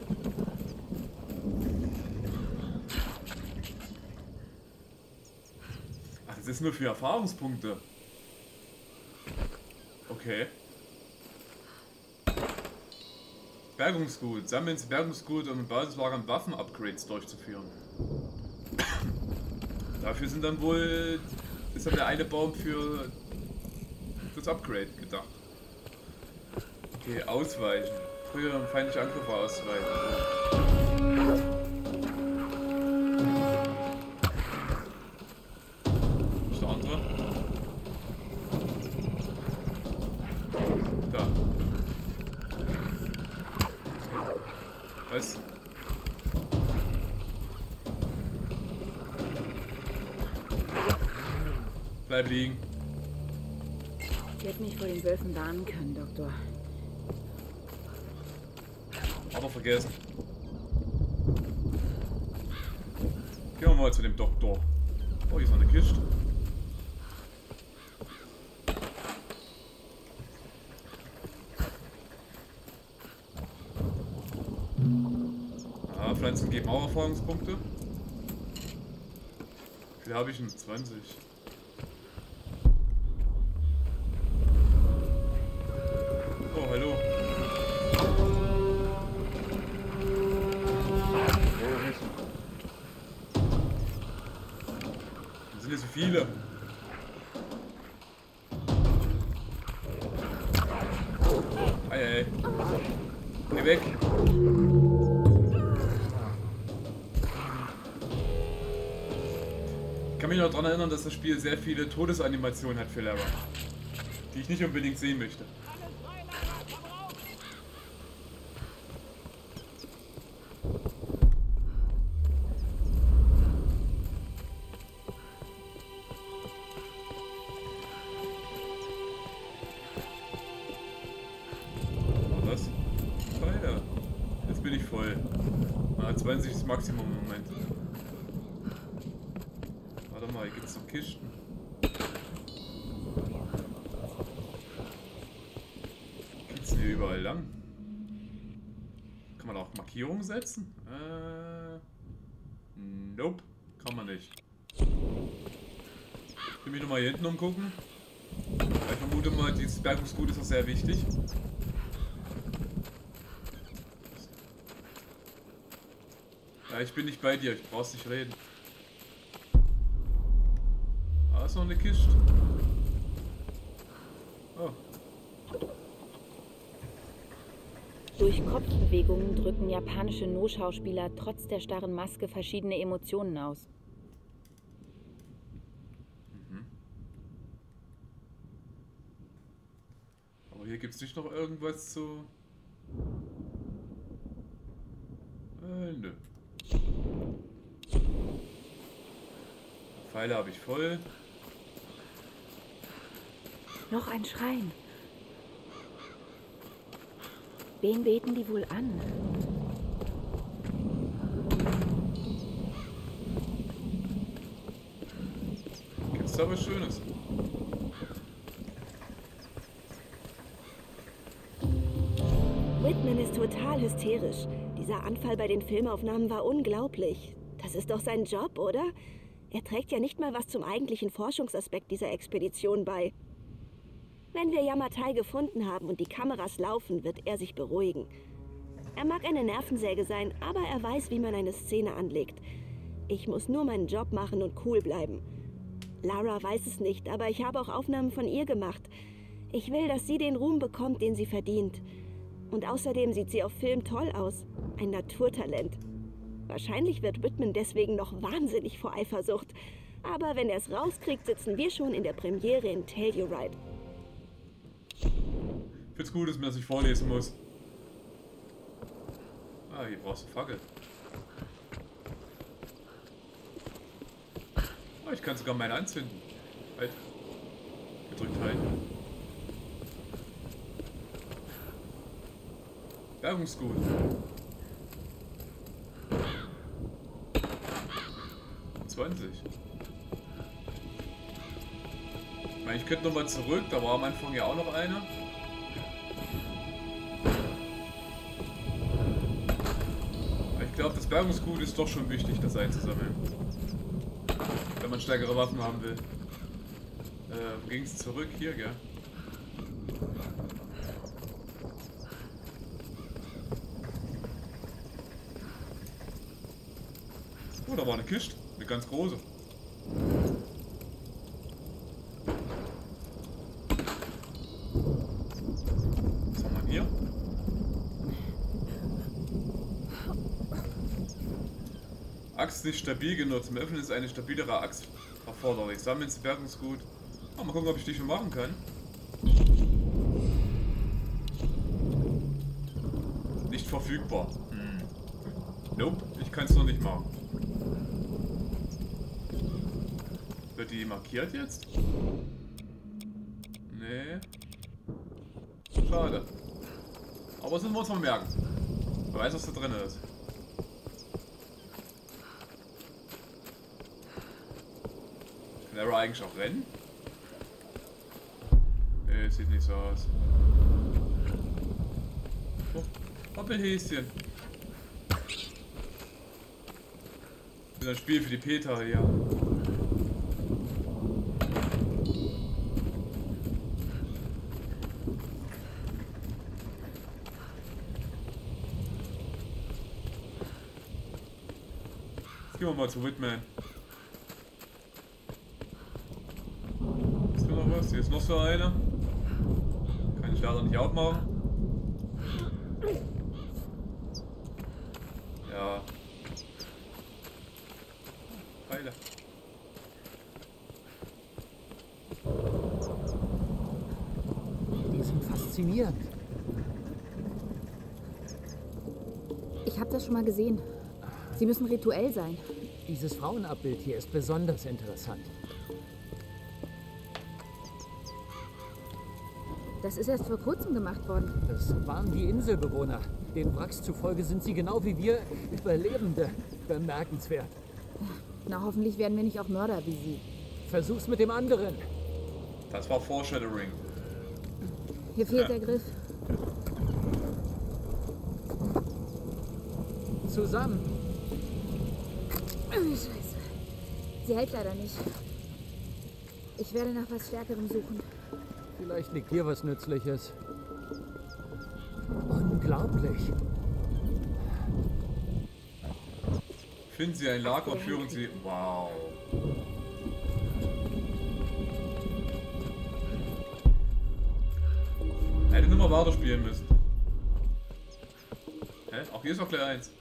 Ach, das ist nur für Erfahrungspunkte. Okay. Bergungsgut. Sammeln Sie Bergungsgut, um im Basislager Waffen-Upgrades durchzuführen. Dafür sind dann wohl... ist dann der eine Baum für... fürs Upgrade gedacht. Okay, ausweichen. Früher feindliche Angriffe ausweichen. Was? Bleib liegen. Ich hätte mich vor den Wölfen warnen können, Doktor. Aber vergessen. Gehen wir mal zu dem Doktor. Oh, hier ist noch eine Kiste. Ah, Pflanzen geben auch Erfahrungspunkte. Wie viel habe ich denn? zwanzig. Oh, hallo. Das sind ja so viele. Ei, ei. Geh weg. Ich kann mich noch daran erinnern, dass das Spiel sehr viele Todesanimationen hat für Lara, die ich nicht unbedingt sehen möchte. Was? Feuer. Jetzt bin ich voll. Ah, zwanzig ist das Maximum im Moment. Warte mal, hier gibt es so Kisten. Geht's hier überall lang? Kann man auch Markierungen setzen? Äh. Nope. Kann man nicht. Ich will mich nochmal hier hinten umgucken. Ich vermute mal, dieses Bergungsgut ist auch sehr wichtig. Ja, ich bin nicht bei dir, ich brauch's nicht reden. noch eine Kiste. Oh. Durch Kopfbewegungen drücken japanische No-Schauspieler trotz der starren Maske verschiedene Emotionen aus. Mhm. Aber hier gibt es nicht noch irgendwas zu... Äh, nö. Pfeile habe ich voll. Noch ein Schrein. Wen beten die wohl an? Gibt's da was Schönes? Whitman ist total hysterisch. Dieser Anfall bei den Filmaufnahmen war unglaublich. Das ist doch sein Job, oder? Er trägt ja nicht mal was zum eigentlichen Forschungsaspekt dieser Expedition bei. Wenn wir Yamatai gefunden haben und die Kameras laufen, wird er sich beruhigen. Er mag eine Nervensäge sein, aber er weiß, wie man eine Szene anlegt. Ich muss nur meinen Job machen und cool bleiben. Lara weiß es nicht, aber ich habe auch Aufnahmen von ihr gemacht. Ich will, dass sie den Ruhm bekommt, den sie verdient. Und außerdem sieht sie auf Film toll aus. Ein Naturtalent. Wahrscheinlich wird Whitman deswegen noch wahnsinnig vor Eifersucht. Aber wenn er es rauskriegt, sitzen wir schon in der Premiere in Telluride. Ich find's gut, dass man das nicht vorlesen muss. Ah, hier brauchst du Fackel. Oh, ich kann sogar meine anzünden. Halt. Gedrückt halten. Bergungsgut. zwanzig. Ich meine, ich könnte nochmal zurück, da war am Anfang ja auch noch eine. Ich glaube, das Bergungsgut ist doch schon wichtig, das einzusammeln. Wenn man stärkere Waffen haben will. Äh, wo ging es zurück? Hier, gell? Oh, da war eine Kiste. Eine ganz große. Was haben wir hier? Axt nicht stabil genug. Zum Öffnen ist eine stabilere Axt erforderlich. Sammeln Sie Bergungsgut. Oh, mal gucken, ob ich die schon machen kann. Nicht verfügbar. Hm. Nope, ich kann es noch nicht machen. Wird die markiert jetzt? Nee. Schade. Aber das müssen wir uns mal merken. Wer weiß, was da drin ist. Kann Lara eigentlich auch rennen? Nee, sieht nicht so aus. Oh, Hoppelhäschen. Das ist ein Spiel für die Peter hier. Gehen wir mal zu Whitman. Ist hier noch was? Hier ist noch so eine. Kann ich leider nicht aufmachen. Ja. Pfeile. Die sind faszinierend. Ich habe das schon mal gesehen. Sie müssen rituell sein. Dieses Frauenabbild hier ist besonders interessant. Das ist erst vor kurzem gemacht worden. Das waren die Inselbewohner. Den Wracks zufolge sind sie genau wie wir Überlebende. Bemerkenswert. Na, hoffentlich werden wir nicht auch Mörder wie sie. Versuch's mit dem anderen. Das war Foreshadowing. Hier fehlt ja. der Griff. Zusammen. Oh, Scheiße. Sie hält leider nicht. Ich werde nach was Stärkerem suchen. Vielleicht liegt hier was Nützliches. Unglaublich. Finden Sie ein Lager und führen Sie... Wow. immer weiterspielen müssen. Hä? Auch hier ist noch gleich eins.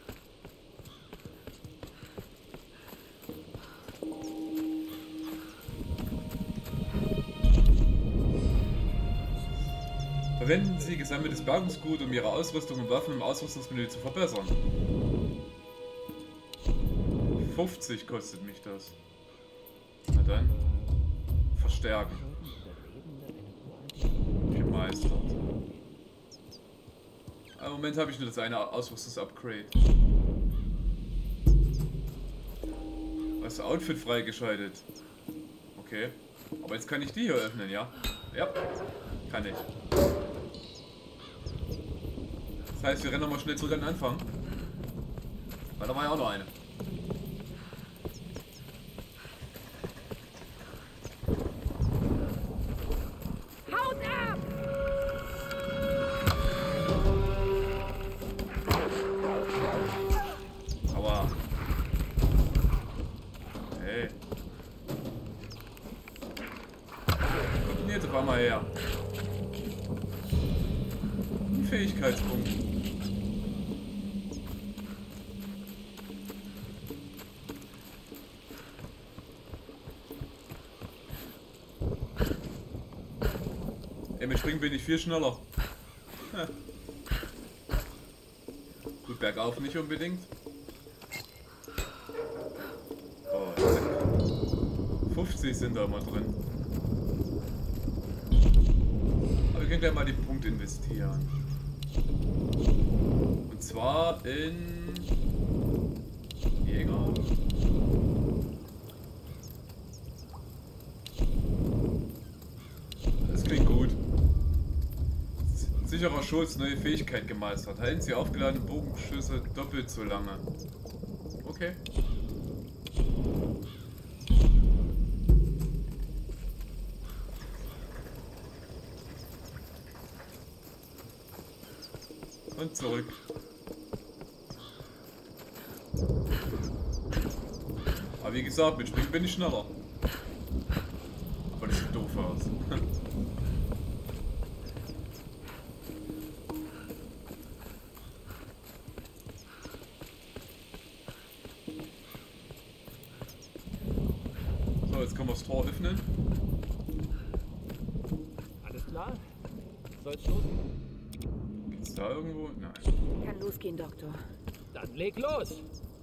Verwenden Sie gesammeltes Bergungsgut, um Ihre Ausrüstung und Waffen im Ausrüstungsmenü zu verbessern. fünfzig kostet mich das. Na dann. Verstärken. Gemeistert. Im Moment habe ich nur das eine Ausrüstungs-Upgrade. Was Outfit freigeschaltet. Okay. Aber jetzt kann ich die hier öffnen, ja? Ja. Kann ich. Das heißt, wir rennen nochmal schnell zurück an den Anfang. Weil da war ja auch noch eine. Haut ab! Aua. Hey. Kommt jetzt auf einmal her. Ein Fähigkeitspunkt. Ey, mit Springen bin ich viel schneller. Ja. Gut, bergauf nicht unbedingt. Oh, fünfzig sind da immer drin. Aber wir können gleich mal die Punkte investieren. Und zwar in Jäger. Das klingt gut. Sicherer Schutz, neue Fähigkeit gemeistert. Halten Sie aufgeladene Bogenschüsse doppelt so lange. Okay. Und zurück. Aber wie gesagt, mit Springen bin ich schneller. Aber das sieht doof aus. So, jetzt können wir das Tor öffnen. Alles klar? Soll's losgehen? Geht's da irgendwo? Nein. Kann losgehen, Doktor. Dann leg los!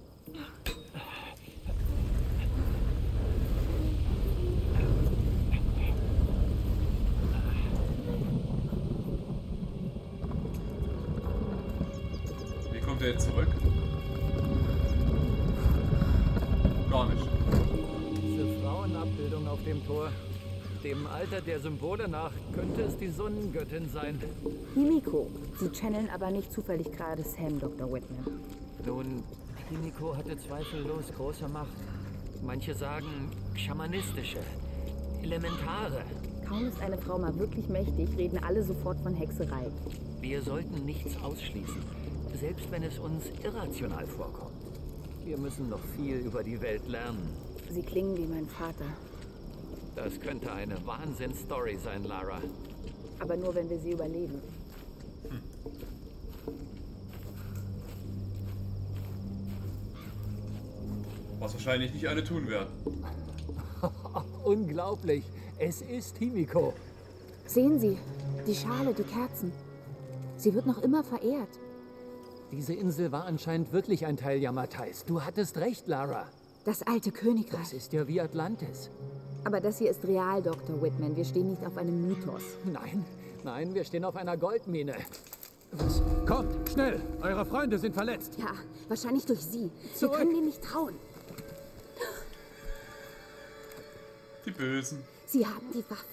Wie kommt er jetzt zurück? Gar nicht. Diese Frauenabbildung auf dem Tor. Dem Alter der Symbole nach könnte es die Sonnengöttin sein. Himiko. Sie channeln aber nicht zufällig gerade Sam, Doktor Whitman. Nun, Himiko hatte zweifellos große Macht. Manche sagen schamanistische, elementare. Kaum ist eine Frau mal wirklich mächtig, reden alle sofort von Hexerei. Wir sollten nichts ausschließen, selbst wenn es uns irrational vorkommt. Wir müssen noch viel über die Welt lernen. Sie klingen wie mein Vater. Das könnte eine Wahnsinnsstory sein, Lara. Aber nur, wenn wir sie überleben. Hm. Was wahrscheinlich nicht alle tun werden. Unglaublich. Es ist Himiko. Sehen Sie, die Schale, die Kerzen. Sie wird noch immer verehrt. Diese Insel war anscheinend wirklich ein Teil Yamatais. Du hattest recht, Lara. Das alte Königreich. Das ist ja wie Atlantis. Aber das hier ist real, Doktor Whitman. Wir stehen nicht auf einem Mythos. Nein, nein, wir stehen auf einer Goldmine. Was? Kommt, schnell! Eure Freunde sind verletzt. Ja, wahrscheinlich durch Sie. Zurück. Wir können denen nicht trauen. Die Bösen. Sie haben die Waffe.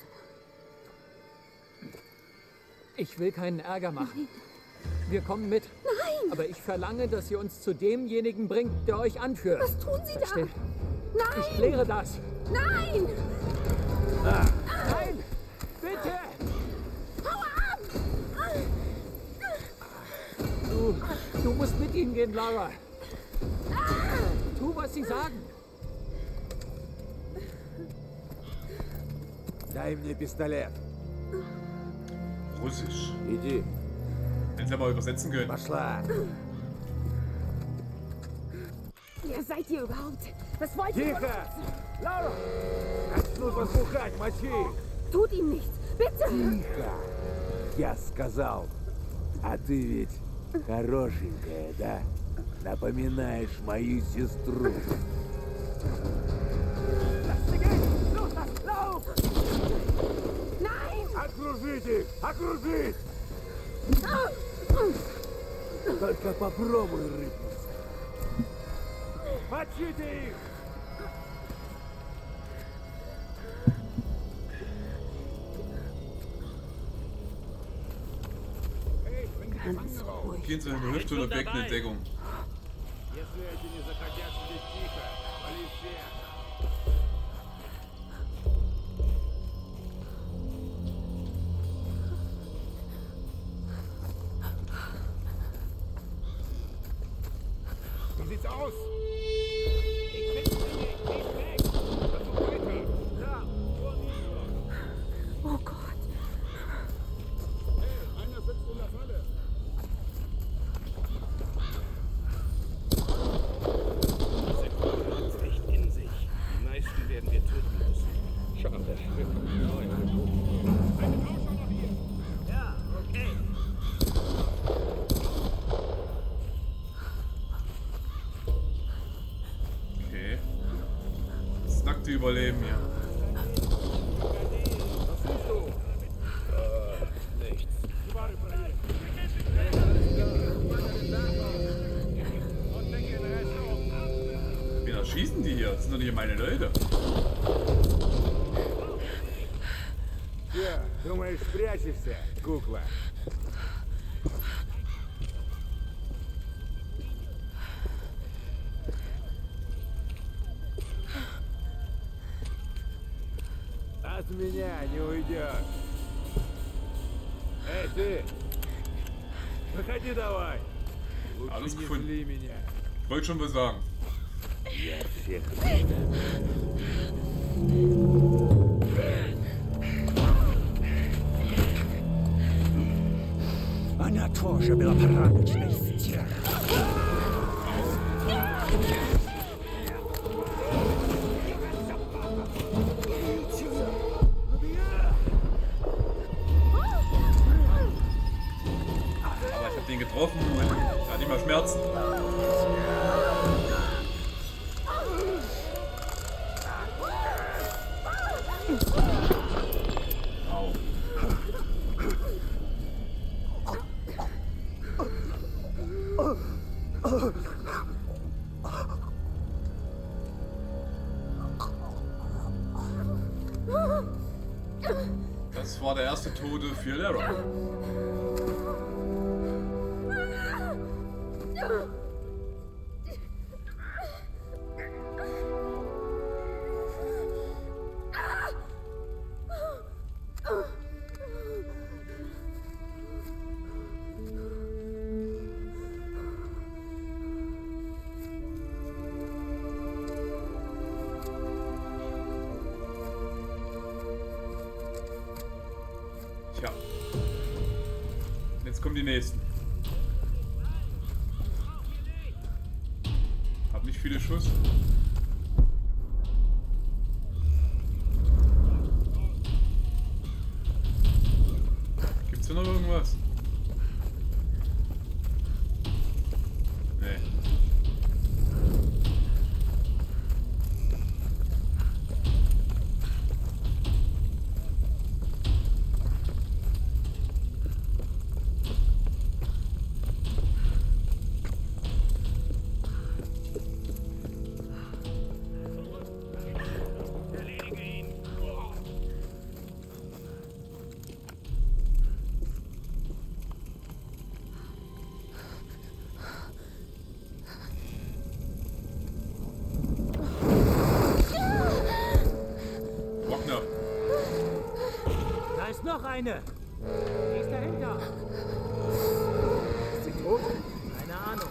Ich will keinen Ärger machen. Wir kommen mit. Nein! Aber ich verlange, dass ihr uns zu demjenigen bringt, der euch anführt. Was tun Sie Versteht? da? Nein! Ich kläre das. Nein! Ah. Nein! Bitte! Hau ab! Du, du musst mit ihnen gehen, Lara. Tu, was sie sagen. Дай мне пистолет. Russisch. Wenn sie mal übersetzen können. Wer seid ihr überhaupt? Was wollt ihr von uns? Lara! Начну возбухать, мочи! Tut ihm nichts, bitte! Тихо! Я сказал. А ты ведь хорошенькая, да? Напоминаешь мою сестру. Nein! Окружить их! Окружить! Только попробуй рыпнуться. Мочите их! Ganz ruhig. Gehen Sie in die Hüfte oder Beckenentdeckung. Если эти не захотят сидеть тихо, вали всех. Wie sieht's aus? Ich finde sie nicht. Sie ist weg. Versuch weiter. Da, vor mir. Oh Gott. Hey, einer sitzt in der Falle. Diese Gruppe hat's echt in sich. Die meisten werden wir töten müssen. Schade. Wir kommen neu. Eine Ausschau nach hier. Ja, okay. Okay. Das nackte Überleben hier. Was siehst du? Äh, nichts. Wen erschießen die hier? Das sind doch nicht meine Leute. Че, думаешь, спрячешься, кукла? От меня не уйдешь. Эй, ты! Выходи давай! Лучше Alles не gefunden. зли меня. Ich wollte schon was sagen. Я всех Она тоже была порядочной стервой. Aber ich hab den getroffen und er hat nicht mal Schmerzen. Au. Das war der erste Tode für Lara. Tja. Jetzt kommen die nächsten. Hab nicht viele Schuss. Gibt's hier noch irgendwas? Nee. Da ist noch eine. Die ist dahinter. Ist sie tot? Keine Ahnung.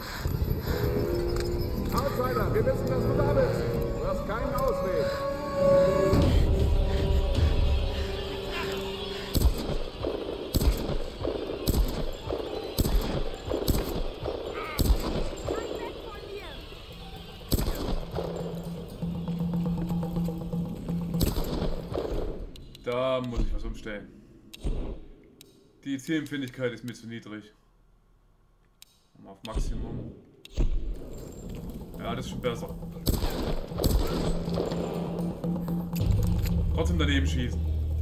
Outsider, wir wissen, dass du da bist. Du hast keinen Ausweg. Da muss ich was umstellen. Die Zielempfindlichkeit ist mir zu niedrig. Mal auf Maximum. Ja, das ist schon besser. Trotzdem daneben schießen.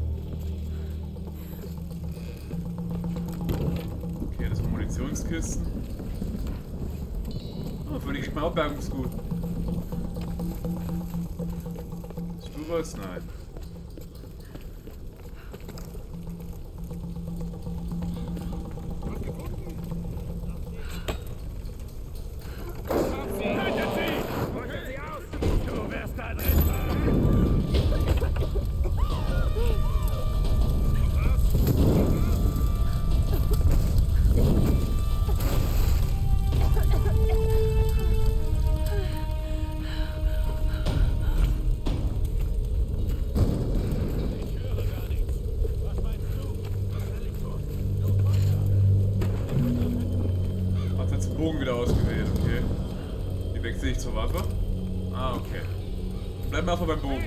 Okay, das sind Munitionskisten. Oh, für die kriegt man auch Bergungsgut. Hast du was? Nein. Bogen wieder ausgewählt, okay. Die wechsle ich zur Waffe. Ah, okay. Bleib mal einfach beim Bogen.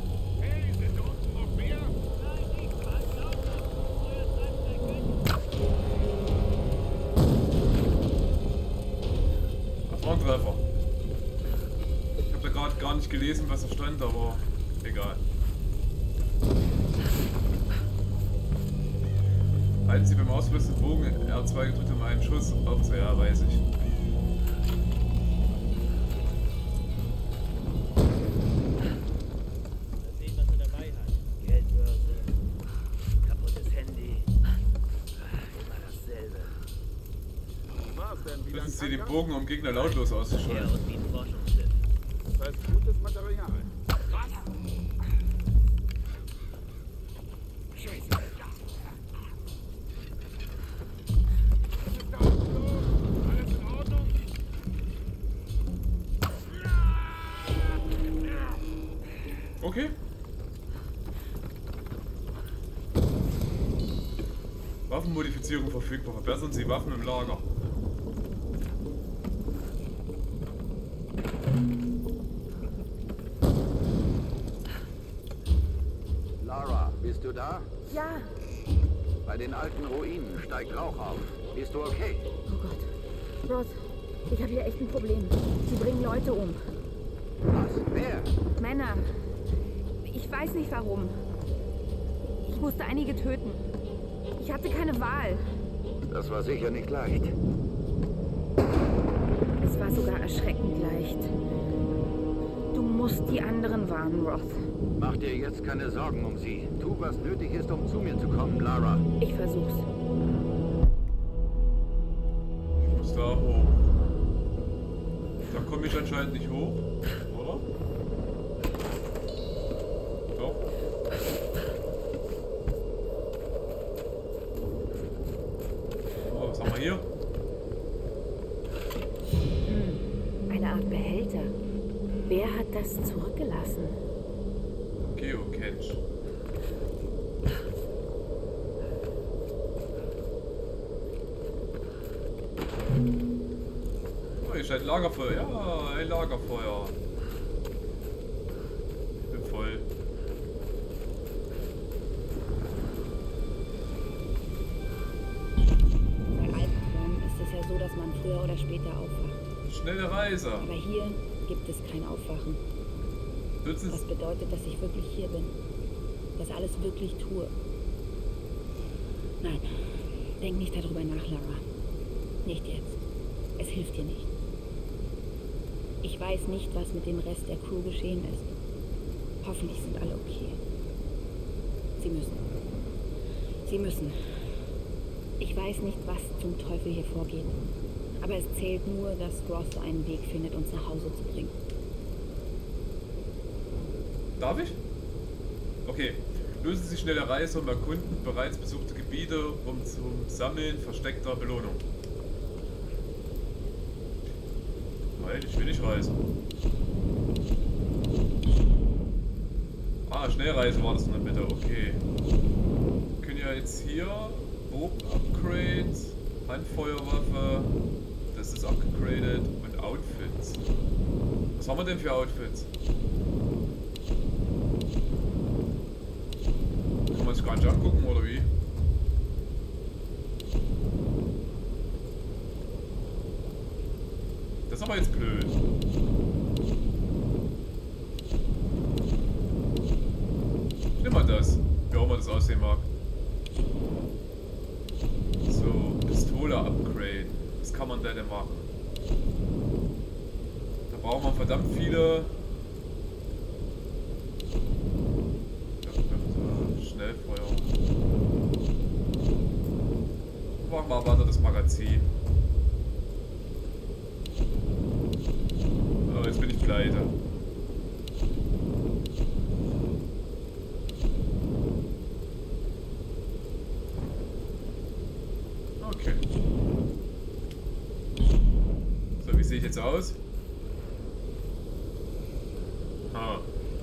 Das war ein Treffer. Ich habe da gerade gar nicht gelesen, was da stand, aber egal. Halten Sie beim Ausrüsten den Bogen R zwei gedrückt, um einen Schuss aufzuhören, ja, weiß ich. Sehen, was er dabei hat. Geldbörse, kaputtes Handy. Immer dasselbe. Müssen Sie den Bogen, um Gegner lautlos auszuschalten. Ja, und wie ein Forschungsschiff. Das heißt gutes Material. Was? Scheiße. Okay. Waffenmodifizierung verfügbar. Verbessern Sie Waffen im Lager. Lara, bist du da? Ja. Bei den alten Ruinen steigt Rauch auf. Bist du okay? Oh Gott. Ross, ich habe hier echt ein Problem. Sie bringen Leute um. Was? Wer? Männer. Ich weiß nicht warum. Ich musste einige töten. Ich hatte keine Wahl. Das war sicher nicht leicht. Es war sogar erschreckend leicht. Du musst die anderen warnen, Roth. Mach dir jetzt keine Sorgen um sie. Tu, was nötig ist, um zu mir zu kommen, Lara. Ich versuch's. Ich muss da hoch. Da komme ich anscheinend nicht hoch, oder? Doch. Oh, was haben wir hier? Hm, eine Art Behälter. Wer hat das zurückgelassen? Geocache. Oh, hier steht Lagerfeuer. Ja, ein Lagerfeuer. Ich bin voll. Bei Albträumen ist es ja so, dass man früher oder später aufwacht. Schnelle Reise. Aber hier gibt es kein Aufwachen. Das bedeutet, dass ich wirklich hier bin. Das alles wirklich tue. Nein, denk nicht darüber nach, Lara. Nicht jetzt. Es hilft dir nicht. Ich weiß nicht, was mit dem Rest der Crew geschehen ist. Hoffentlich sind alle okay. Sie müssen. Sie müssen. Ich weiß nicht, was zum Teufel hier vorgeht. Aber es zählt nur, dass Roth einen Weg findet, uns nach Hause zu bringen. Darf ich? Okay. Lösen Sie schnelle Reise und erkunden bereits besuchte Gebiete, um zum Sammeln versteckter Belohnung. Nein, ich will nicht reisen. Ah, Schnellreise war das noch bitte, okay. Wir können ja jetzt hier Bogen-Upgrade, Handfeuerwaffe, das ist abgegradet und Outfits. Was haben wir denn für Outfits? gar nicht angucken, oder wie? Das ist aber jetzt blöd. Nimm mal das, wie auch immer das aussehen mag. So, Pistole-Upgrade. Was kann man da denn machen? Da braucht man verdammt viele... Schnellfeuer. Machen wir weiter das Magazin. Oh, jetzt bin ich pleite. Okay. So, wie sehe ich jetzt aus? Ah.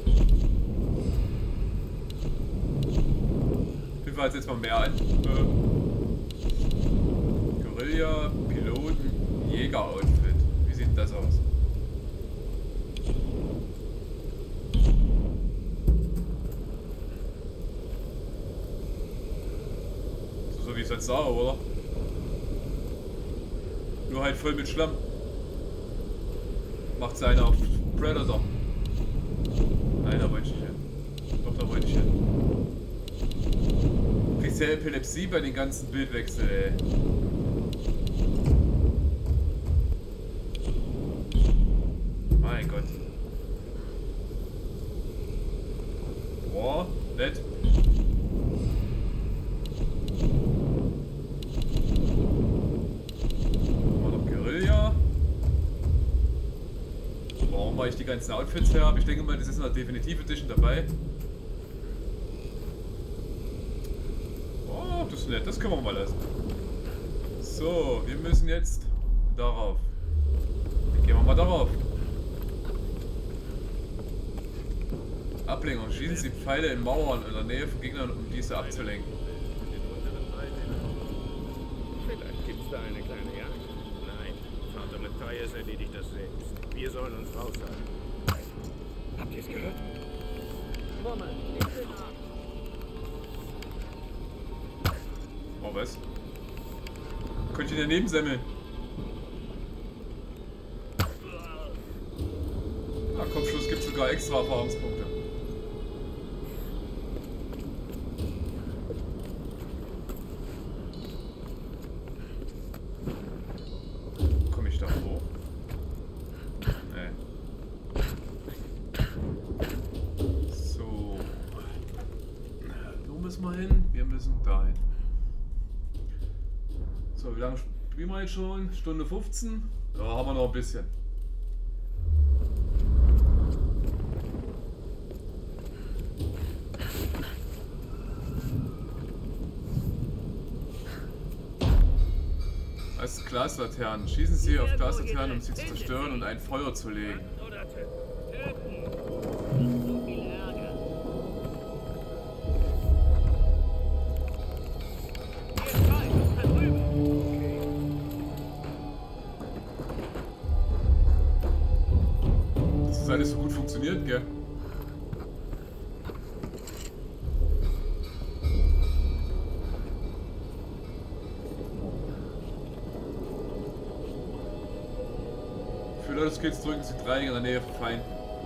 Ich fahre jetzt mal mehr an. Äh. Guerilla, Piloten, Jäger-Outfit. Wie sieht das aus? So, so wie es jetzt sah, oder? Nur halt voll mit Schlamm. Macht seiner auf Predator. Nein, da wollte ich nicht hin. Doch, da wollte ich hin. Kriegst ja Epilepsie bei den ganzen Bildwechseln, ey. Mein Gott. Boah, nett. Mal noch Guerilla. Warum war ich die ganzen Outfits her habe? Ich denke mal, das ist in der Definitive Edition dabei. Oh, das ist nett, das können wir mal lassen. So, wir müssen jetzt darauf. Dann gehen wir mal darauf. Ablenkung. Schießen Sie Pfeile in Mauern in der Nähe von Gegnern, um diese abzulenken. Vielleicht gibt's da eine kleine Jagd. Nein, Vater Matthias erledigt das selbst. Wir sollen uns raushalten. Habt ihr es gehört? Moment, ich bin ab. Oh, was? Könnt ihr daneben semmeln? Ah, Kopfschuss gibt sogar extra Erfahrungspunkte. Komme ich da hoch? Nee. So. Wo müssen wir hin? Wir müssen dahin. So, wie lange spielen wir jetzt schon? Stunde fünfzehn? Ja, haben wir noch ein bisschen. Als Glaslaternen. Schießen Sie auf Glaslaternen, um sie zu zerstören und ein Feuer zu legen. Das ist alles so gut funktioniert, gell? Für Leute Skills drücken Sie drei in der Nähe von Feinden.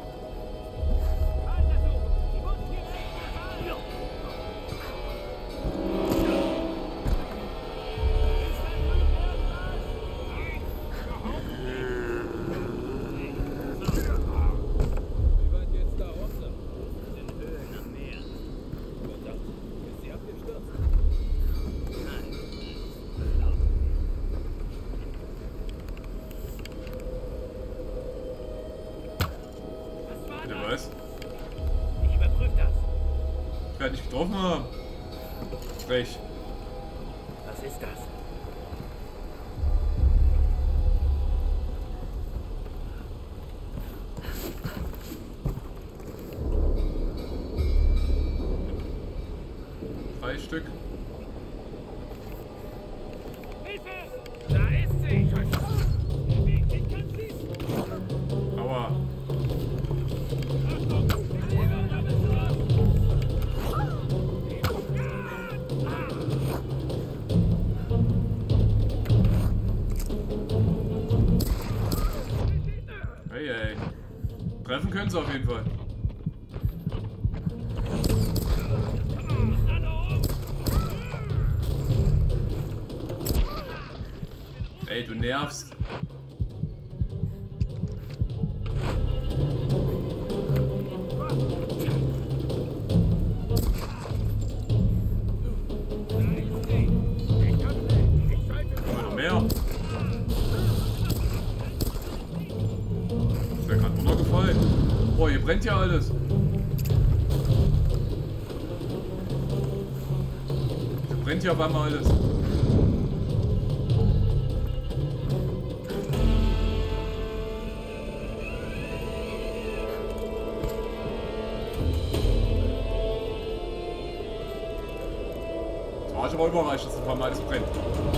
Ich werde nicht getroffen haben. Frech. Was ist das? Drei Stück. Hilfe! Da ist sie! Aua. Treffen können sie auf jeden Fall. Ey, du nervst. Oder mehr. Ist mir gerade runtergefallen. Boah, hier brennt ja alles. Hier brennt ja auf einmal alles. War ich aber überrascht, dass auf einmal alles brennt.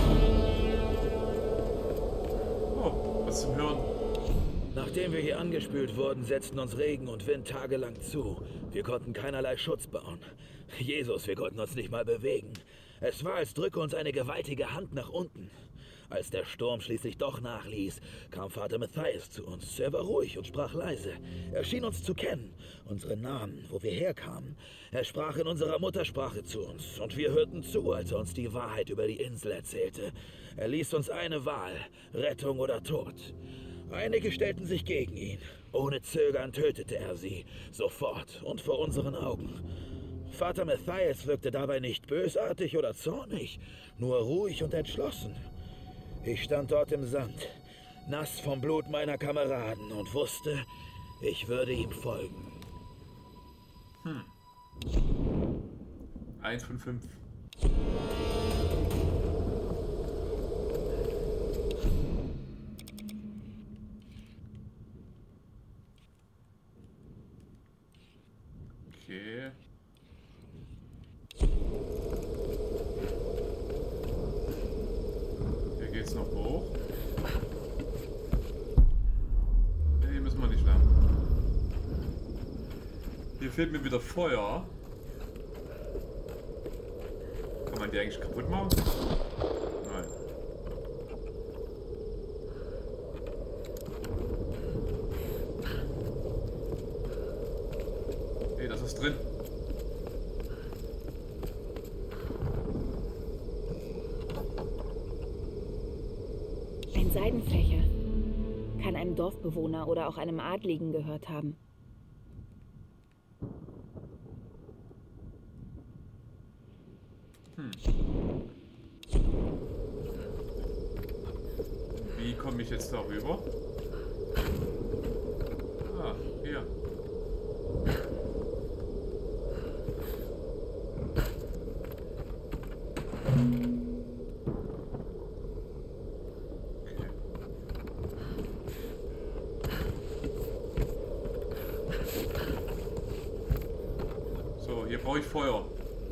Oh, was zum Hören. Nachdem wir hier angespült wurden, setzten uns Regen und Wind tagelang zu. Wir konnten keinerlei Schutz bauen. Jesus, wir konnten uns nicht mal bewegen. Es war, als drücke uns eine gewaltige Hand nach unten. Als der Sturm schließlich doch nachließ, kam Vater Matthias zu uns. Er war ruhig und sprach leise. Er schien uns zu kennen, unsere Namen, wo wir herkamen. Er sprach in unserer Muttersprache zu uns und wir hörten zu, als er uns die Wahrheit über die Insel erzählte. Er ließ uns eine Wahl, Rettung oder Tod. Einige stellten sich gegen ihn. Ohne Zögern tötete er sie, sofort und vor unseren Augen. Vater Matthias wirkte dabei nicht bösartig oder zornig, nur ruhig und entschlossen. Ich stand dort im Sand, nass vom Blut meiner Kameraden und wusste, ich würde ihm folgen. Hm. Eins von fünf. Okay. Hier geht's noch hoch. Ja, hier müssen wir nicht lang. Hier fehlt mir wieder Feuer. Kann man die eigentlich kaputt machen? Nein. Hey, das ist drin. Ein Seidenfächer. Kann einem Dorfbewohner oder auch einem Adligen gehört haben. Hm. Wie komme ich jetzt darüber? Ah, hier. So, hier brauche ich Feuer.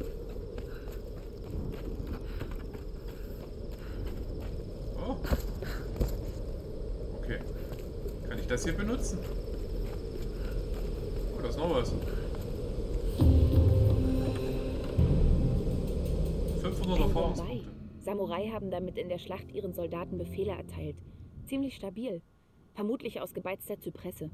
Oh. Okay. Kann ich das hier benutzen? Oh, da ist noch was. fünfhundert Erfahrungspunkte. Samurai haben damit in der Schlacht ihren Soldaten Befehle erteilt. Ziemlich stabil. Vermutlich aus gebeizter Zypresse.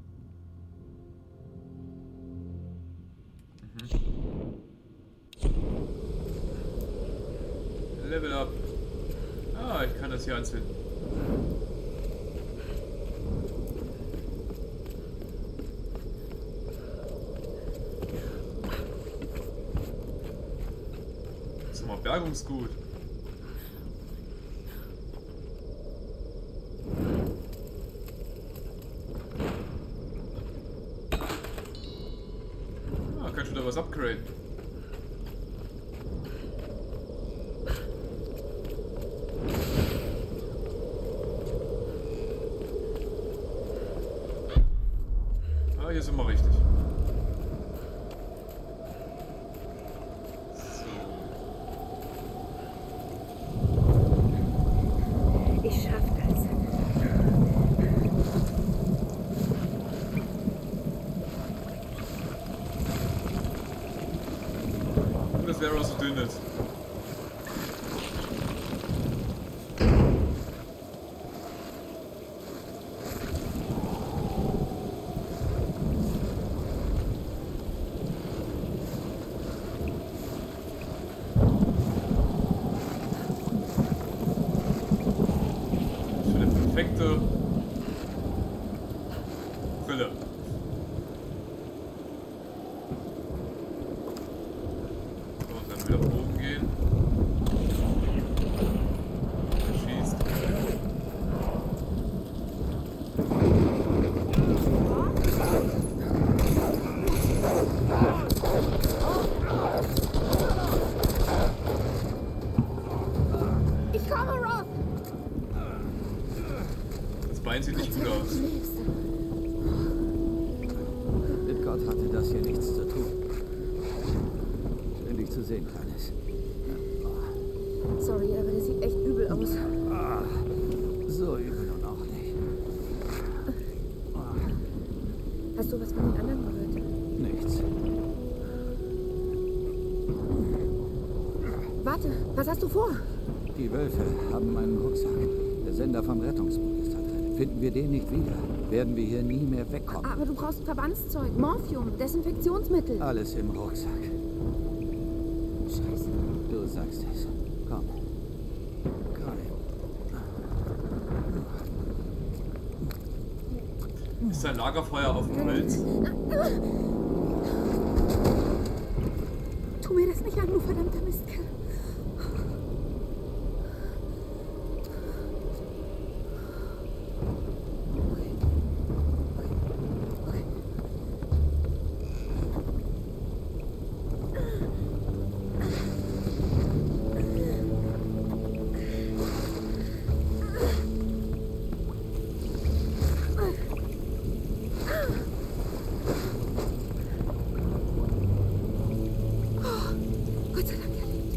Level up. Ah, ich kann das hier anzünden. Das ist mal Bergungsgut. Ah, kann schon da was upgraden. Hier sind wir richtig. So. Ich schaff das. Und das wäre auch so dünn ist. Brille. So, und dann wieder oben gehen. Er schießt. Ich komme, Roth! Das Bein sieht nicht gut aus. Mit Gott hatte das hier nichts zu tun. Schön, dich zu sehen, Kleines. Sorry, aber der sieht echt übel aus. Ah, so übel und auch nicht. Hast du was von den anderen gehört? Nichts. Warte, was hast du vor? Die Wölfe haben meinen Rucksack. Der Sender vom Rettungsboot ist da drin. Finden wir den nicht wieder, werden wir hier nie mehr wegkommen. Aber du brauchst Verbandszeug, Morphium, Desinfektionsmittel. Alles im Rucksack. Scheiße. Du sagst es. Komm. Komm. Ist ein Lagerfeuer auf dem Holz? Tu mir das nicht an, du verdammter Mistkerl. Gott sei Dank, er lebt.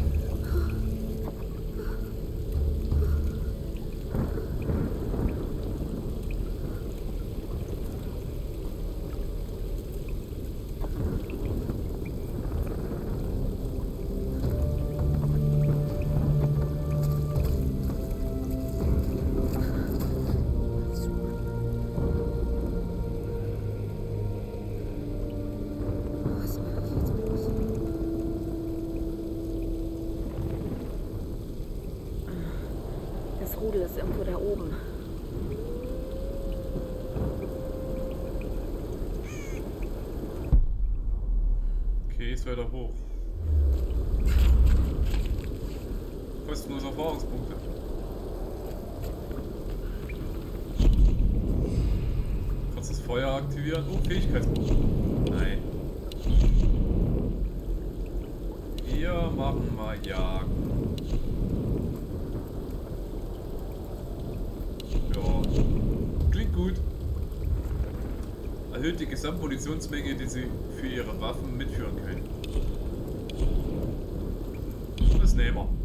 Was mache ich jetzt mit mich? Das Rudel ist irgendwo da oben. Okay, ist weiter hoch. Kostenlose Erfahrungspunkte. Kurzes Feuer aktivieren. Oh, Fähigkeitspunkte. Nein. Wir machen mal Jagen. Ja. Klingt gut. Erhöht die Gesamtmunitionsmenge, die Sie für Ihre Waffen mitführen können. Das nehmen wir.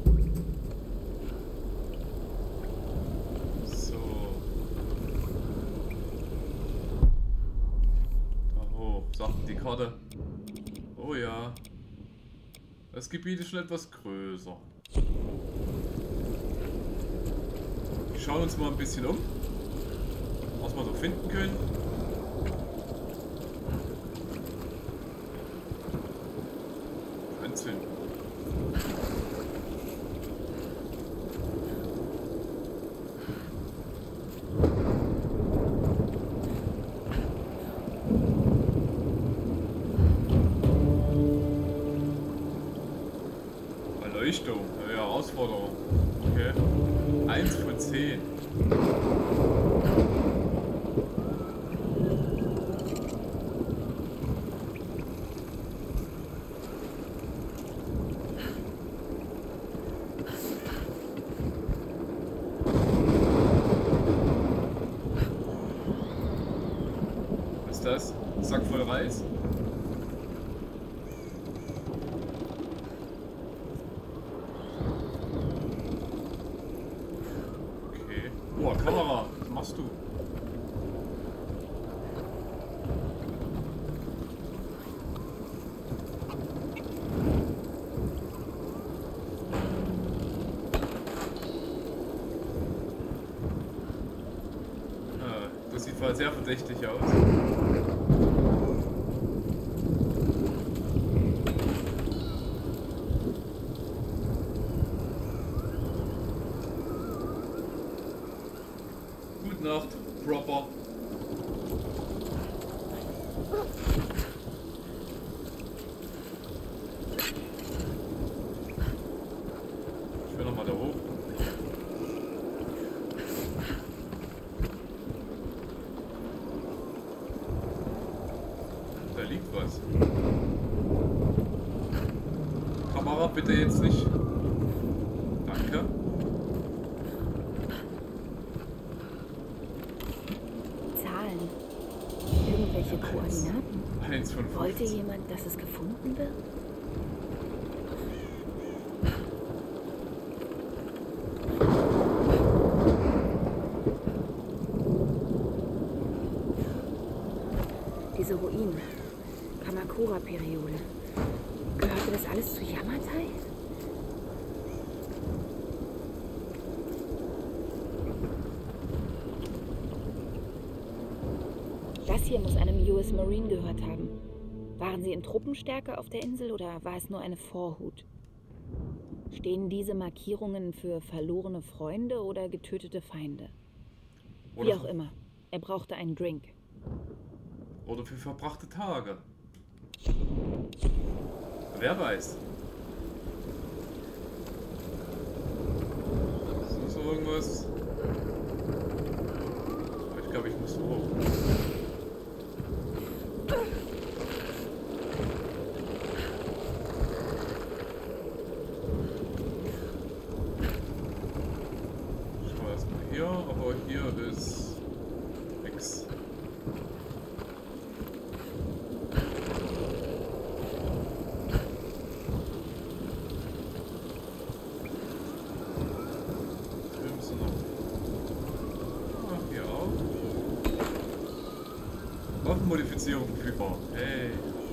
So. Da hoch, sagt die Karte. Oh ja. Das Gebiet ist schon etwas größer. Wir schauen uns mal ein bisschen um, was wir so finden können. Anzünden. Erleuchtung, neue Herausforderung. Okay. Eins von zehn. Was ist das? Ein Sack voll Reis? Boah, Kamera, was machst du? Ah, das sieht voll sehr verdächtig aus. Nacht, Proper. Ich will nochmal da hoch. Da liegt was. Kamera bitte jetzt nicht. Danke. Zahlen. Irgendwelche Koordinaten. eins von fünfzehn. Wollte jemand, dass es gefunden wird? Diese Ruinen. Kamakura-Periode. Gehörte das alles zu Yamatai? Das hier muss einem U S Marine gehört haben. Waren sie in Truppenstärke auf der Insel oder war es nur eine Vorhut? Stehen diese Markierungen für verlorene Freunde oder getötete Feinde? Wie Oder auch immer. Er brauchte einen Drink. Oder für verbrachte Tage. Wer weiß. Ist noch irgendwas? Ich glaube, ich muss hoch. Schau erstmal hier, aber hier ist nix. Waffenmodifizierung verfügbar. Hey.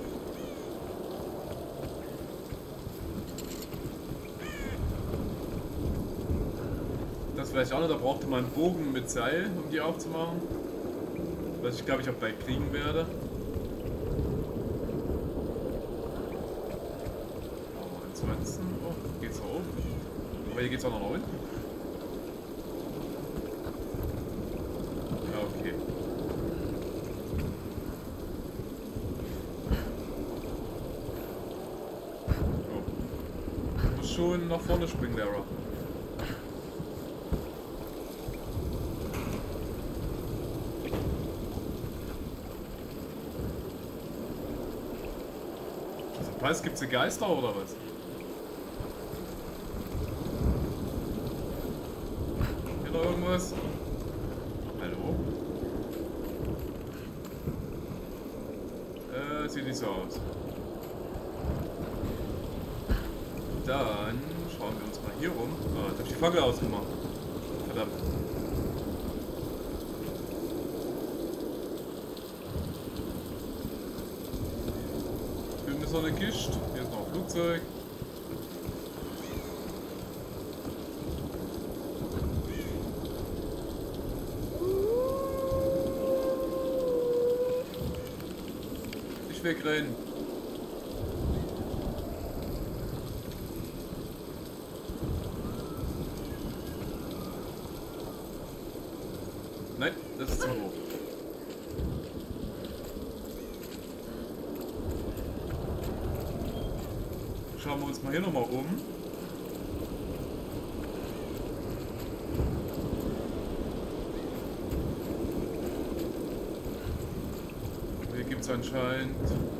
Das vielleicht auch noch, da brauchte man einen Bogen mit Seil, um die aufzumachen. Was ich glaube ich auch bald kriegen werde. Aber ansonsten, oh, geht's noch oben. Aber hier geht's auch noch nach unten. Ja, okay. Schon nach vorne springen, Lara. Also Pass, gibt's eine Geister oder was? Hier noch irgendwas? Hallo? Äh, sieht nicht so aus. Dann schauen wir uns mal hier um. Ah, jetzt hab ich die Fackel ausgemacht. Verdammt. Drüben ist noch eine Kiste. Hier ist noch ein Flugzeug. Nicht wegrennen. Nein, das ist zu hoch. Schauen wir uns mal hier nochmal um. Hier gibt es anscheinend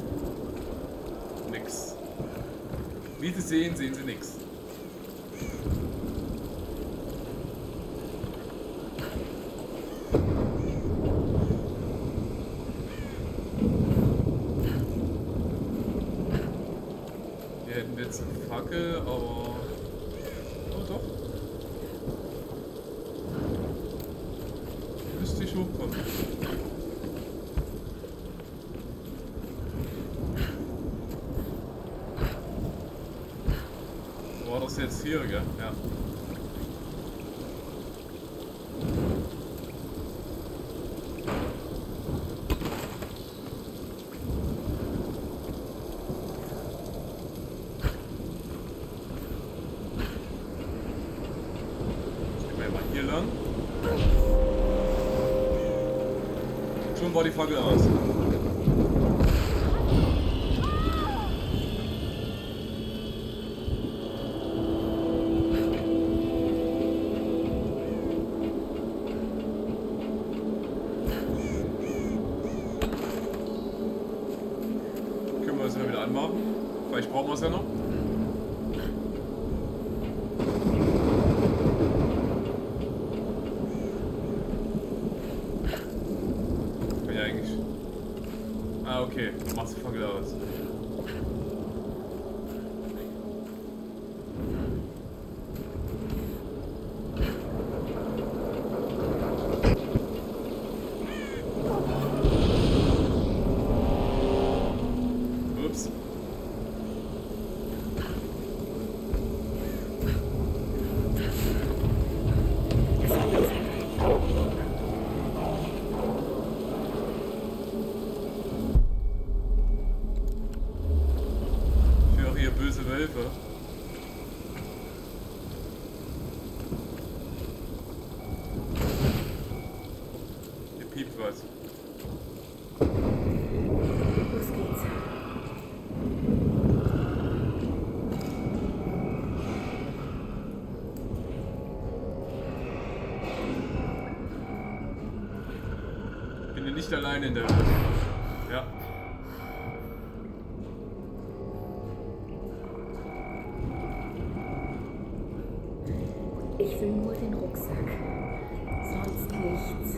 nichts. Wie Sie sehen, sehen Sie nichts. Jetzt eine Fackel, aber... Oh doch. Müsste ich hochkommen. War das jetzt hier, gell? Ja. Schon war die Fackel aus. anmachen. Vielleicht brauchen wir es ja noch. Kann ja eigentlich. Ah, okay. Du machst die Fackel aus. Nicht allein in der Welt. Ja. Ich will nur den Rucksack. Sonst nichts.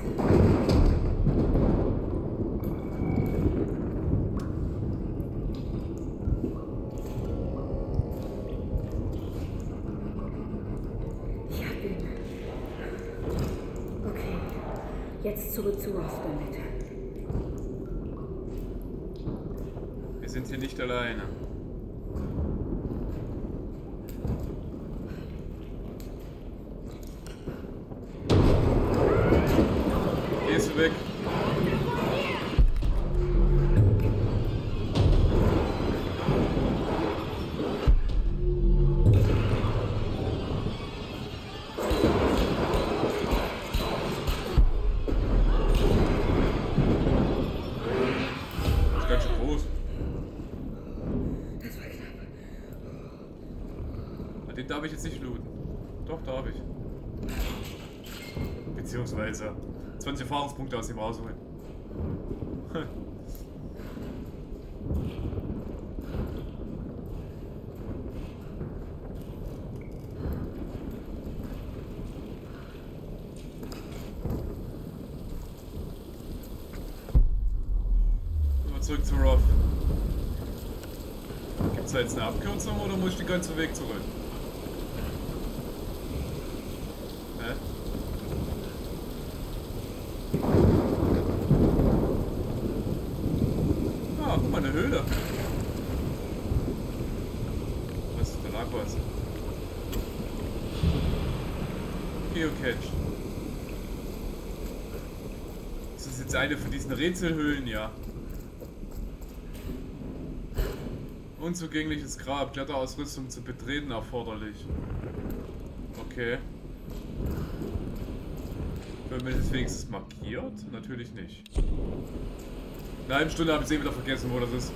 Ich hab ihn. Okay. Jetzt zurück zu Ross damit. Wir sind hier nicht alleine. Gehst du weg? Den darf ich jetzt nicht looten. Doch, darf ich. Beziehungsweise zwanzig Erfahrungspunkte aus dem rausholen. Zurück zu Roth. Gibt es da jetzt eine Abkürzung oder muss ich den ganzen Weg zurück? Hä? Ah, guck mal, eine Höhle. Was? Da lag was. Geocache. Das ist jetzt eine von diesen Rätselhöhlen, ja. Unzugängliches Grab, Kletterausrüstung zu betreten erforderlich. Okay. Werden wir das wenigstens markiert? Natürlich nicht. In einer halben Stunde habe ich es eh wieder vergessen, wo das ist.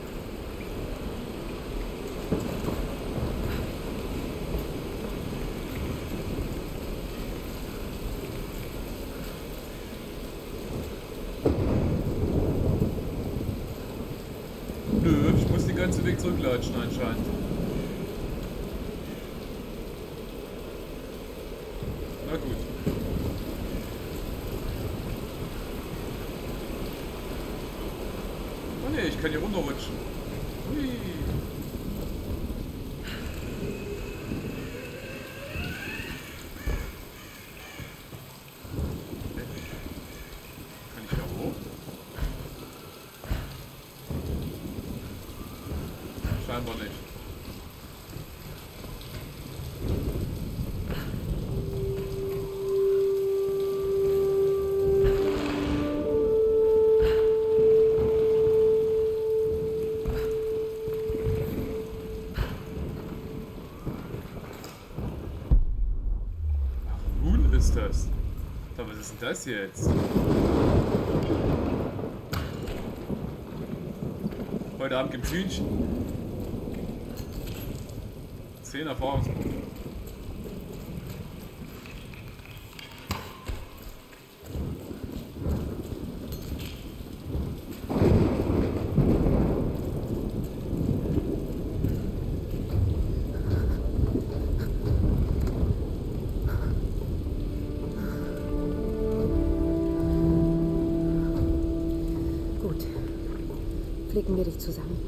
Nö, ich muss den ganzen Weg zurücklatschen anscheinend. Na gut. Oh ne, ich kann hier runterrutschen. Hui. Kann ich da hoch? Scheinbar nicht. Ist das? Da, was ist denn das jetzt? Heute Abend gibt's Hühnchen. Zehn Erfahrungspunkte. flicken wir dich zusammen.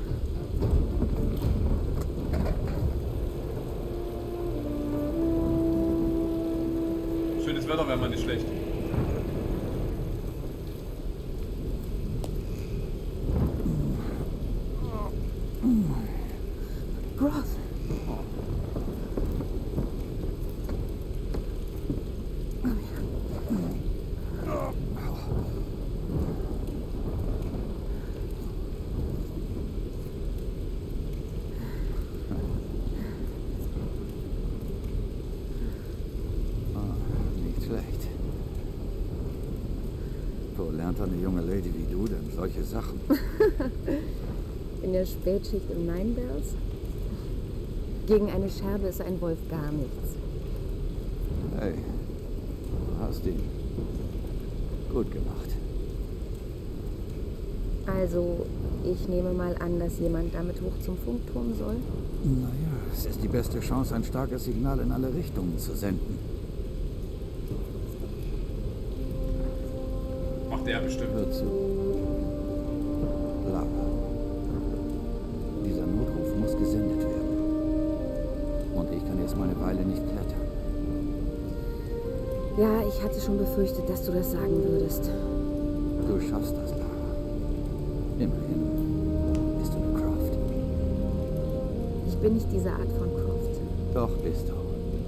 Schönes Wetter wäre mal nicht schlecht. Groth. Eine junge Lady wie du denn solche Sachen? In der Spätschicht im Ninebells? Gegen eine Scherbe ist ein Wolf gar nichts. Hey, du hast ihn gut gemacht. Also, ich nehme mal an, dass jemand damit hoch zum Funkturm soll? Naja, es ist die beste Chance, ein starkes Signal in alle Richtungen zu senden. Der bestimmt. Hör zu. Lara. Dieser Notruf muss gesendet werden. Und ich kann jetzt mal eine Weile nicht klettern. Ja, ich hatte schon befürchtet, dass du das sagen würdest. Du schaffst das, Lara. Immerhin bist du eine Croft. Ich bin nicht diese Art von Croft. Doch bist du.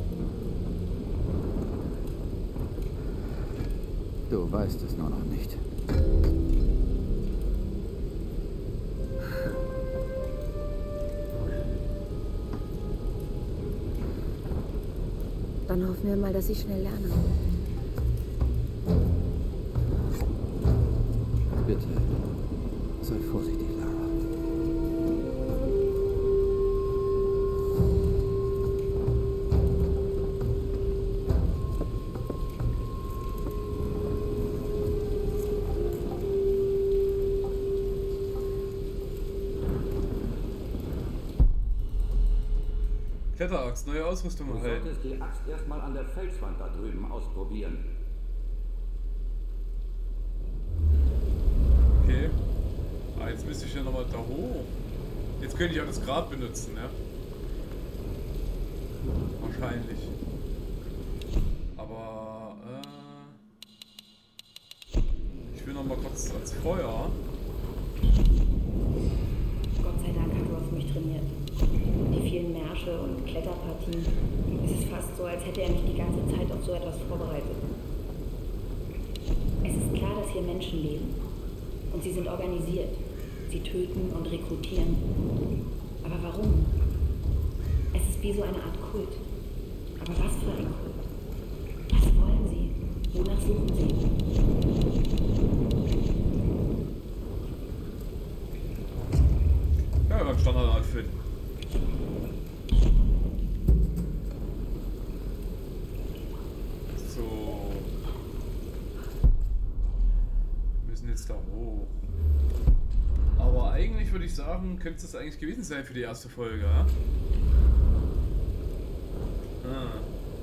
Du weißt es nur noch nicht. Dann hoffen wir mal, dass ich schnell lerne. Bitte, sei vorsichtig, Lara. Kletteraxt, neue Ausrüstung erhalten. Du solltest die Axt erstmal an der Felswand da drüben ausprobieren. Okay. Ah, jetzt müsste ich ja nochmal da hoch. Jetzt könnte ich auch das Grab benutzen, ja? Wahrscheinlich. Aber, äh... ich will nochmal kurz ans Feuer. Gott sei Dank hat Roth mich trainiert. Die vielen Märsche und Kletterpartien. Es ist fast so, als hätte er mich die ganze Zeit auf so etwas vorbereitet. Es ist klar, dass hier Menschen leben. Und sie sind organisiert. Sie töten und rekrutieren. Aber warum? Es ist wie so eine Art Kult. Aber was für ein Kult? Was wollen sie? Wonach suchen sie? Ja, beim Standard-Outfit. So. Wir müssen jetzt da hoch. Aber eigentlich würde ich sagen, könnte es das eigentlich gewesen sein für die erste Folge, ja? Ah.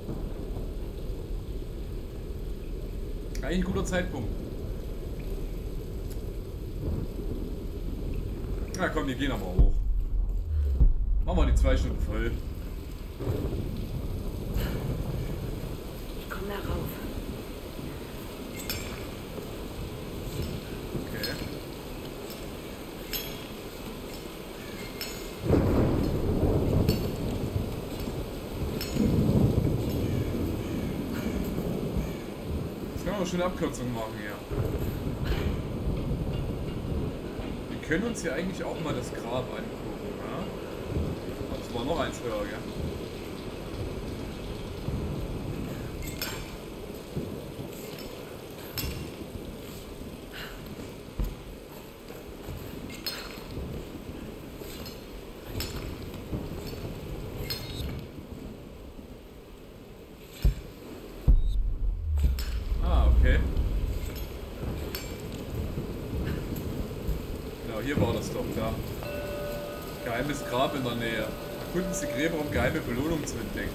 Eigentlich ein guter Zeitpunkt. Na komm, wir gehen aber hoch. Machen wir die zwei Stunden voll. Ich komme da rauf. Okay. Jetzt können wir schon eine Abkürzung machen hier. Wir können uns hier eigentlich auch mal das Grab angucken, ja? Das war noch eins höher, gell? Hier war das doch, da. Geheimes Grab in der Nähe. Erkunden Sie Gräber, um geheime Belohnungen zu entdecken.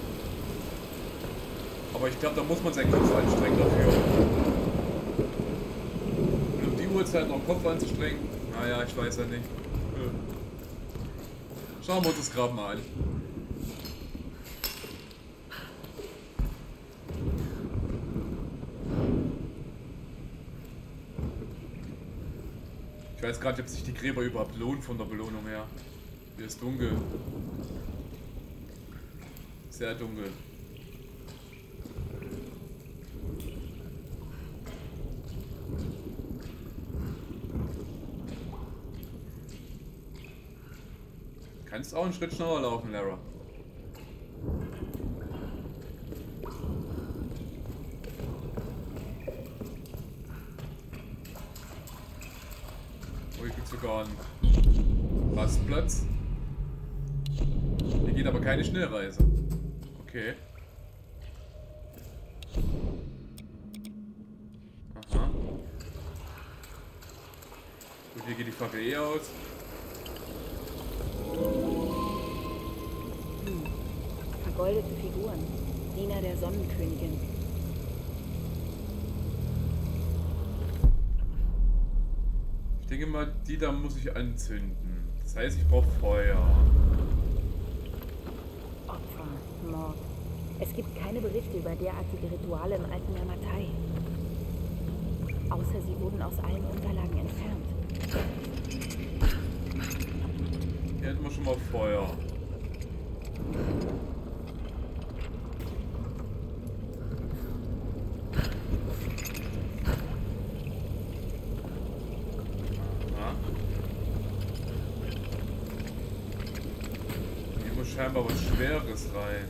Aber ich glaube, da muss man seinen Kopf anstrengen dafür. Und um die Uhrzeit noch den Kopf anzustrengen, Naja, ich weiß ja nicht. Schauen wir uns das gerade mal an. Ich weiß gerade nicht, ob sich die Gräber überhaupt lohnen von der Belohnung her. Hier ist dunkel. Sehr dunkel. Kannst auch einen Schritt schneller laufen, Lara. Oh, hier gibt es sogar einen Rastplatz. Hier geht aber keine Schnellreise. Okay. Aha. Gut, hier geht die Fackel eh aus. Vergoldete Figuren. Diener der Sonnenkönigin. Ich denke mal, die da muss ich anzünden. Das heißt, ich brauche Feuer. Opfer, Mord. Es gibt keine Berichte über derartige Rituale im alten Yamatai. Außer sie wurden aus allen Unterlagen entfernt. Hier hätten wir schon mal Feuer. Hier muss scheinbar was Schweres rein.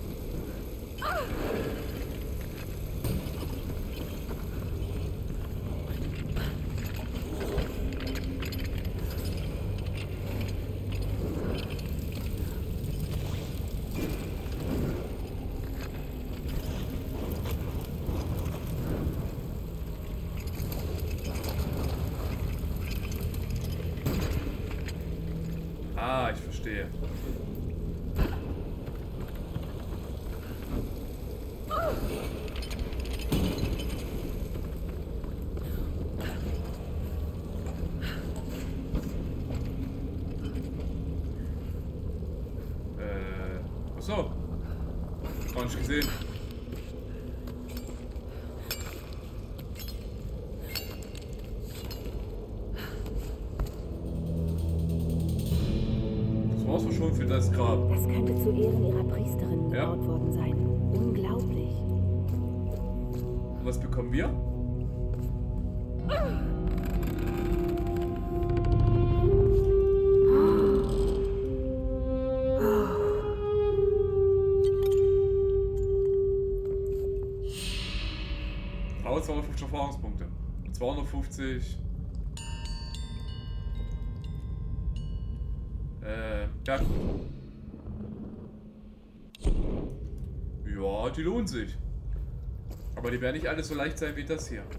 Ah, ich verstehe. Äh, achso. Gar nicht gesehen. Das war's schon für das Grab. Das könnte zu Ehren ihrer Priesterin Ja. gebaut worden sein. Unglaublich. Und was bekommen wir? zweihundertfünfzig Erfahrungspunkte. zweihundertfünfzig. Äh, ja gut. Ja, die lohnen sich. Aber die werden nicht alle so leicht sein wie das hier.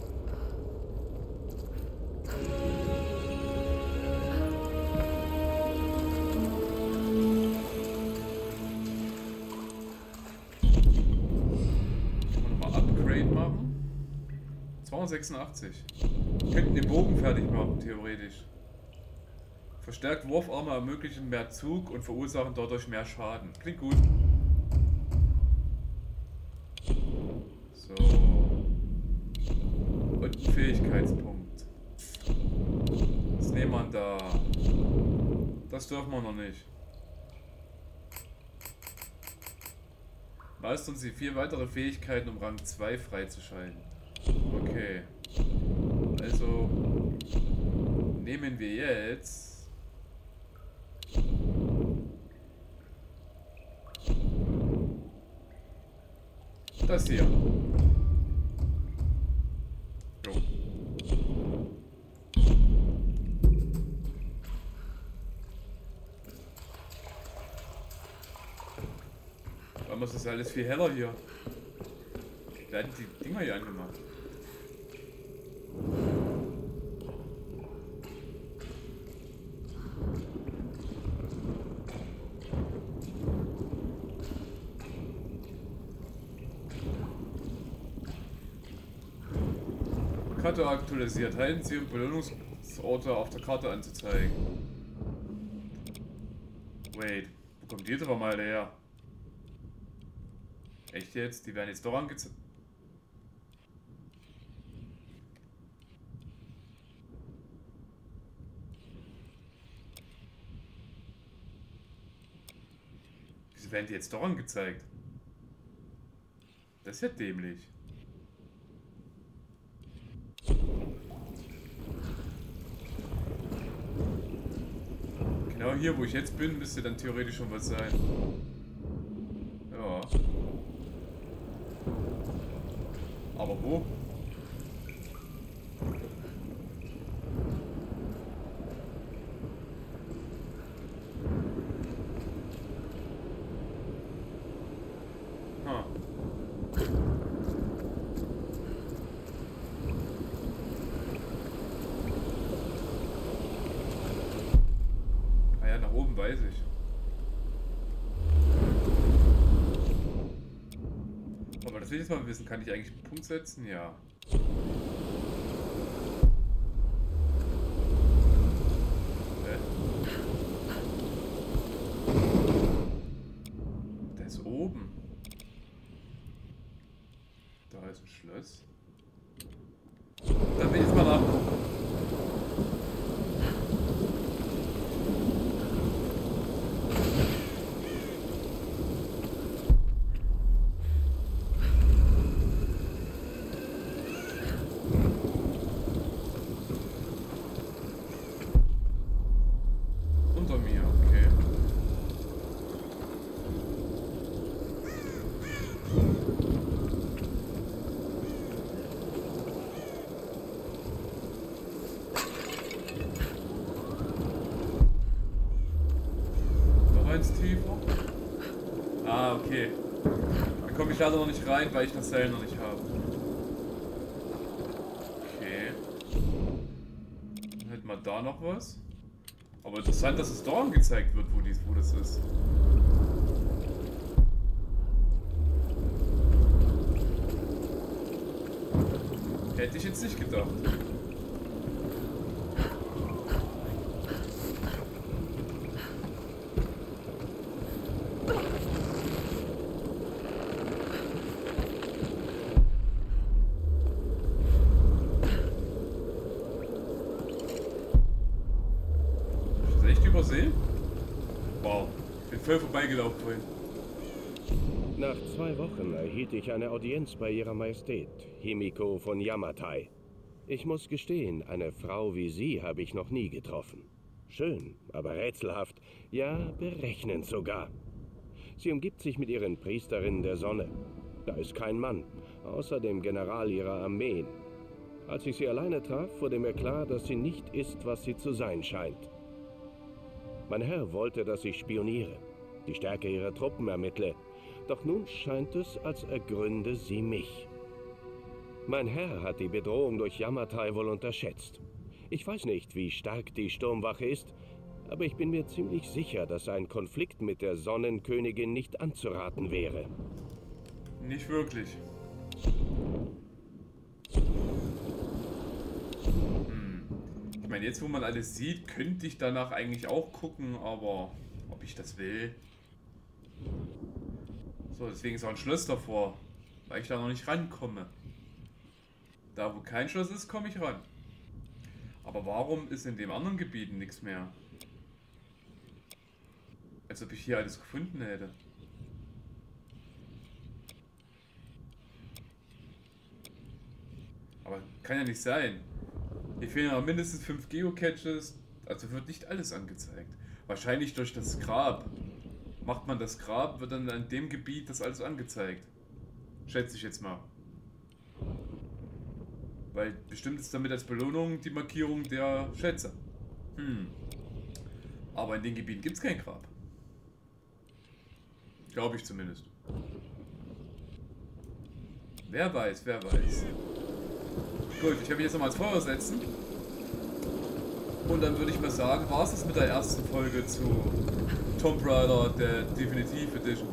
zweihundertsechsundachtzig. Wir könnten den Bogen fertig machen, theoretisch. Verstärkt Wurfarme ermöglichen mehr Zug und verursachen dadurch mehr Schaden. Klingt gut. So. Und ein Fähigkeitspunkt. Was nehmen wir da? Das dürfen wir noch nicht. Meistern Sie vier weitere Fähigkeiten, um Rang zwei freizuschalten. Okay. Also nehmen wir jetzt das hier. Jo. Warum ist das alles viel heller hier? Werden die Dinger hier angemacht? Karte aktualisiert. Halten Sie, um Belohnungs das Orte auf der Karte anzuzeigen. Wait, wo kommt die doch mal her? Echt jetzt? Die werden jetzt doch angezeigt. Wieso werden die jetzt doch angezeigt? Das ist ja dämlich. Genau hier, wo ich jetzt bin, müsste dann theoretisch schon was sein. Ja. Aber wo? Weiß ich. Aber das will ich jetzt mal wissen. Kann ich eigentlich einen Punkt setzen? Ja. Hä? Der ist oben. Da ist ein Schloss. Dann will ich jetzt mal nachgucken. Ah, okay. Da komme ich leider noch nicht rein, weil ich das Seil noch nicht habe. Okay. Dann hätten wir da noch was. Aber interessant, dass es da angezeigt wird, wo, dies, wo das ist. Hätte ich jetzt nicht gedacht. Wow, ich bin voll vorbeigelaufen vorhin. Nach zwei Wochen erhielt ich eine Audienz bei Ihrer Majestät, Himiko von Yamatai. Ich muss gestehen, eine Frau wie Sie habe ich noch nie getroffen. Schön, aber rätselhaft, ja, berechnend sogar. Sie umgibt sich mit ihren Priesterinnen der Sonne. Da ist kein Mann, außer dem General ihrer Armeen. Als ich sie alleine traf, wurde mir klar, dass sie nicht ist, was sie zu sein scheint. Mein Herr wollte, dass ich spioniere, die Stärke ihrer Truppen ermittle. Doch nun scheint es, als ergründe sie mich. Mein Herr hat die Bedrohung durch Yamatai wohl unterschätzt. Ich weiß nicht, wie stark die Sturmwache ist, aber ich bin mir ziemlich sicher, dass ein Konflikt mit der Sonnenkönigin nicht anzuraten wäre. Nicht wirklich. Ich meine, jetzt wo man alles sieht, könnte ich danach eigentlich auch gucken, aber ob ich das will. So, deswegen ist auch ein Schloss davor, weil ich da noch nicht rankomme. Da wo kein Schloss ist, komme ich ran. Aber warum ist in dem anderen Gebieten nichts mehr? Als ob ich hier alles gefunden hätte. Aber kann ja nicht sein. Hier fehlen ja mindestens fünf Geocaches, also wird nicht alles angezeigt. Wahrscheinlich durch das Grab. Macht man das Grab, wird dann an dem Gebiet das alles angezeigt. Schätze ich jetzt mal. Weil bestimmt ist damit als Belohnung die Markierung der Schätze. Hm. Aber in den Gebieten gibt es kein Grab. Glaube ich zumindest. Wer weiß, wer weiß. Gut, ich werde mich jetzt nochmal ins Feuer setzen. Und dann würde ich mal sagen, war es das mit der ersten Folge zu Tomb Raider, der Definitive Edition.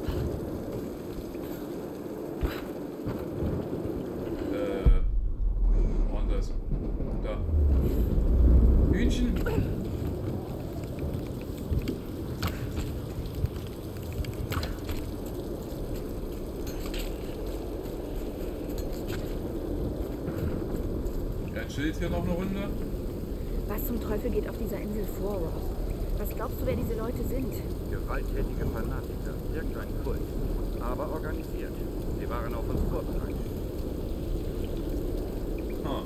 Äh, wo war das? Da. Er chillt hier noch eine Runde. Was zum Teufel geht auf dieser Insel vor, Ross? Was glaubst du, wer diese Leute sind? Gewalttätige Fanatiker. Irgendein Kult. Aber organisiert. Sie waren auf uns vorbereitet. Hm.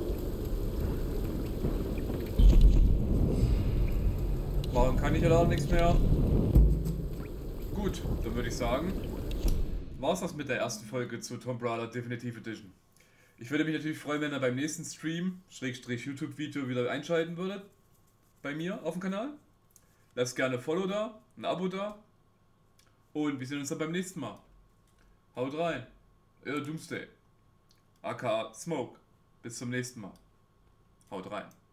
Machen kann ich ja auch nichts mehr. Gut, dann würde ich sagen, war's das mit der ersten Folge zu Tomb Raider Definitive Edition. Ich würde mich natürlich freuen, wenn ihr beim nächsten Stream, Schrägstrich YouTube-Video wieder einschalten würdet. Bei mir auf dem Kanal. Lasst gerne ein Follow da, ein Abo da. Und wir sehen uns dann beim nächsten Mal. Haut rein. Euer Doomsday. aka Smoke. Bis zum nächsten Mal. Haut rein.